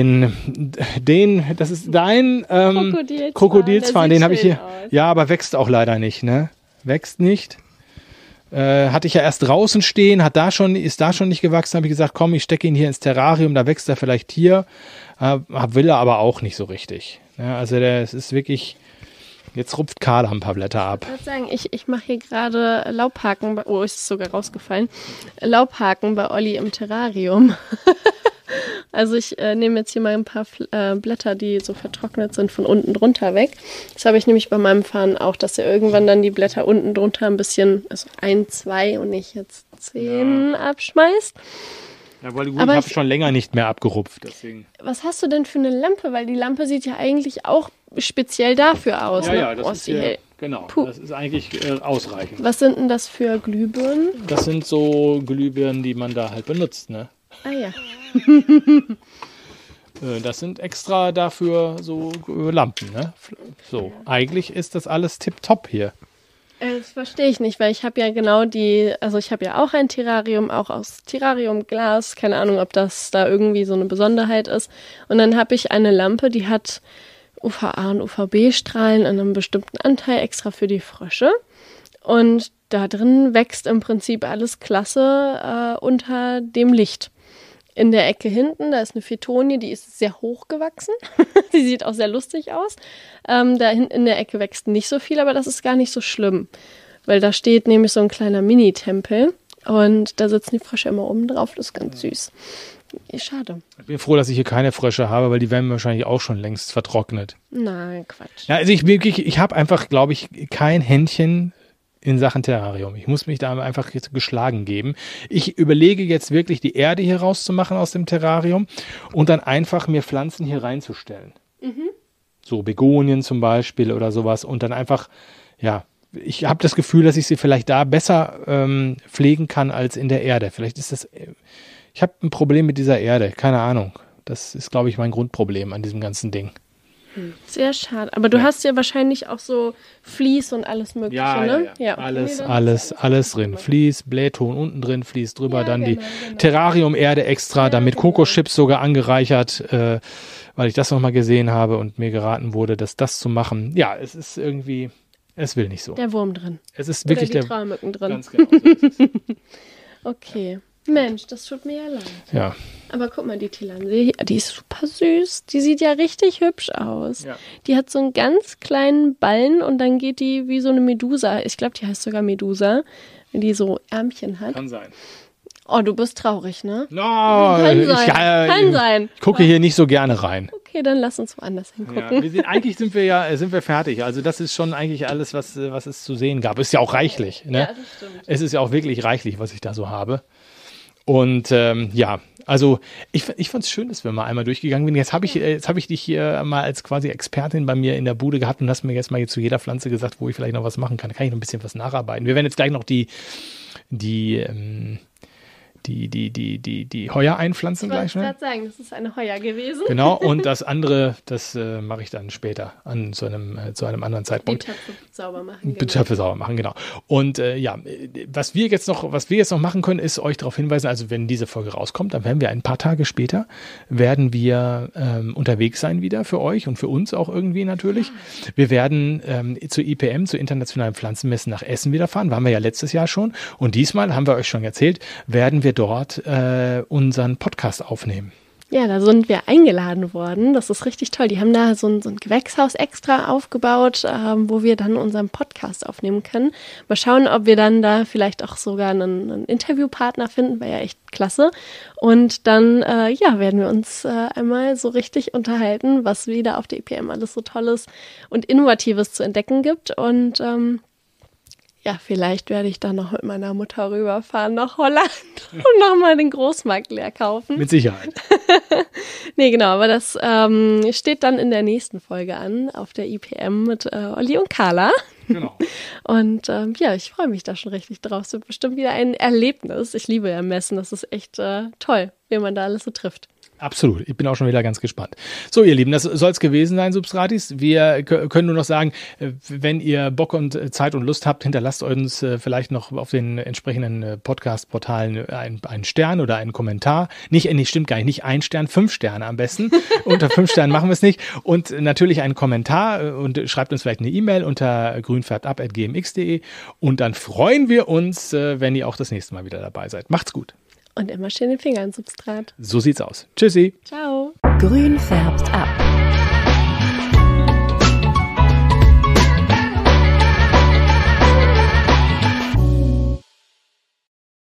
das ist dein Krokodilzahn, den habe ich hier. Aus. Ja, aber wächst auch leider nicht, ne? Wächst nicht. Hatte ich ja erst draußen stehen, ist da schon nicht gewachsen, habe ich gesagt, komm, ich stecke ihn hier ins Terrarium, da wächst er vielleicht hier. Will er aber auch nicht so richtig. Ja, also es ist wirklich, jetzt rupft Carla ein paar Blätter ab. Ich würde sagen, ich mache hier gerade Laubhaken, ist es sogar rausgefallen, Laubhaken bei Olli im Terrarium. Also ich nehme jetzt hier mal ein paar Blätter, die so vertrocknet sind, von unten drunter weg. Das habe ich nämlich bei meinem Farn auch, dass er irgendwann dann die Blätter unten drunter ein bisschen, also 1, 2 und nicht jetzt 10 abschmeißt. Ja, weil Aber ich habe schon länger nicht mehr abgerupft, deswegen. Was hast du denn für eine Lampe? Weil die Lampe sieht ja eigentlich auch speziell dafür aus. Ja, ne? das ist hier, genau. Puh. Das ist eigentlich ausreichend. Was sind denn das für Glühbirnen? Das sind so Glühbirnen, die man da halt benutzt, ne? Ah ja. Das sind extra dafür so Lampen, ne? So, eigentlich ist das alles tipptopp hier. Das verstehe ich nicht, weil ich habe ja genau ich habe ja auch ein Terrarium, auch aus Terrariumglas. Keine Ahnung, ob das da irgendwie so eine Besonderheit ist. Und dann habe ich eine Lampe, die hat UVA und UVB-Strahlen in einem bestimmten Anteil extra für die Frösche. Und da drin wächst im Prinzip alles klasse unter dem Licht. In der Ecke hinten, da ist eine Fetonie, die ist sehr hoch gewachsen. Die sieht auch sehr lustig aus. Da hinten in der Ecke wächst nicht so viel, aber das ist gar nicht so schlimm. Weil da steht nämlich so ein kleiner Mini-Tempel und da sitzen die Frösche immer oben drauf. Das ist ganz süß. Schade. Ich bin froh, dass ich hier keine Frösche habe, weil die werden wahrscheinlich auch schon längst vertrocknet. Nein, Quatsch. Ja, also ich habe einfach, glaube ich, kein Händchen in Sachen Terrarium. Ich muss mich da einfach jetzt geschlagen geben. Ich überlege jetzt wirklich, die Erde hier rauszumachen aus dem Terrarium und dann einfach mir Pflanzen hier reinzustellen. So Begonien zum Beispiel oder sowas und dann einfach, ja, ich habe das Gefühl, dass ich sie vielleicht da besser pflegen kann als in der Erde. Vielleicht ist das, ich habe ein Problem mit dieser Erde, keine Ahnung. Das ist, glaube ich, mein Grundproblem an diesem ganzen Ding. Sehr schade. Aber du hast ja wahrscheinlich auch so Vlies und alles Mögliche, ne? Ja. Alles drin. Vlies, Blähton unten drin, Vlies drüber, dann die Terrarium-Erde extra, dann mit Kokoschips sogar angereichert, weil ich das nochmal gesehen habe und mir geraten wurde, das zu machen. Ja, es ist irgendwie, es will nicht so. Der Wurm drin. Es ist wirklich Oder die Trauermücken drin. Ganz genau. So ist es. Okay. Mensch, das tut mir ja leid. Ja. Aber guck mal, die Tillandsia, die ist super süß. Die sieht ja richtig hübsch aus. Ja. Die hat so einen ganz kleinen Ballen und dann geht die wie so eine Medusa. Ich glaube, die heißt sogar Medusa, wenn die so Ärmchen hat. Kann sein. Oh, du bist traurig, ne? No, Kann sein. Kann sein. Ich gucke hier nicht so gerne rein. Okay, dann lass uns woanders hingucken. Ja, eigentlich sind wir fertig. Also das ist schon eigentlich alles, was es zu sehen gab. Ist ja auch reichlich. Ne? Ja, das stimmt. Es ist ja auch wirklich reichlich, was ich da so habe. Und also ich fand es schön, dass wir mal einmal durchgegangen sind. Jetzt habe ich dich hier mal als quasi Expertin bei mir in der Bude gehabt und hast mir jetzt mal zu jeder Pflanze gesagt, wo ich vielleicht noch was machen kann. Da kann ich noch ein bisschen was nacharbeiten. Wir werden jetzt gleich noch die Heuer einpflanzen Ich wollte gleich. Ne? gerade sagen, das ist eine Heuer gewesen. Genau, und das andere, das mache ich dann später zu einem anderen Die Zeitpunkt. Töpfe sauber machen. Töpfe sauber machen, genau. Und was wir jetzt noch machen können, ist euch darauf hinweisen, also wenn diese Folge rauskommt, dann werden wir ein paar Tage später, unterwegs sein wieder für euch und für uns auch irgendwie natürlich. Wir werden zur IPM, zur Internationalen Pflanzenmesse nach Essen wieder fahren, waren wir ja letztes Jahr schon. Und diesmal, haben wir euch schon erzählt, werden wir dort unseren Podcast aufnehmen. Ja, da sind wir eingeladen worden. Das ist richtig toll. Die haben da so ein Gewächshaus extra aufgebaut, wo wir dann unseren Podcast aufnehmen können. Mal schauen, ob wir dann da vielleicht auch sogar einen Interviewpartner finden. Wäre ja echt klasse. Und dann werden wir uns einmal so richtig unterhalten, was wieder auf der IPM alles so Tolles und Innovatives zu entdecken gibt. Und vielleicht werde ich dann noch mit meiner Mutter rüberfahren nach Holland und nochmal den Großmarkt leer kaufen. Mit Sicherheit. Nee, genau, aber das steht dann in der nächsten Folge an, auf der IPM mit Olli und Carla. Genau. Und ich freue mich da schon richtig drauf. Es wird bestimmt wieder ein Erlebnis. Ich liebe ja Messen, das ist echt toll, wie man da alles so trifft. Absolut. Ich bin auch schon wieder ganz gespannt. So, ihr Lieben, das soll es gewesen sein, Substratis. Wir können nur noch sagen, wenn ihr Bock und Zeit und Lust habt, hinterlasst uns vielleicht noch auf den entsprechenden Podcast-Portalen einen Stern oder einen Kommentar. Stimmt gar nicht, nicht ein Stern, 5 Sterne am besten. Unter 5 Sternen machen wir es nicht. Und natürlich einen Kommentar und schreibt uns vielleicht eine E-Mail unter grünfärbtab@gmx.de. Und dann freuen wir uns, wenn ihr auch das nächste Mal wieder dabei seid. Macht's gut. Und immer schön den Finger ins Substrat. So sieht's aus. Tschüssi. Ciao. Grün färbt ab.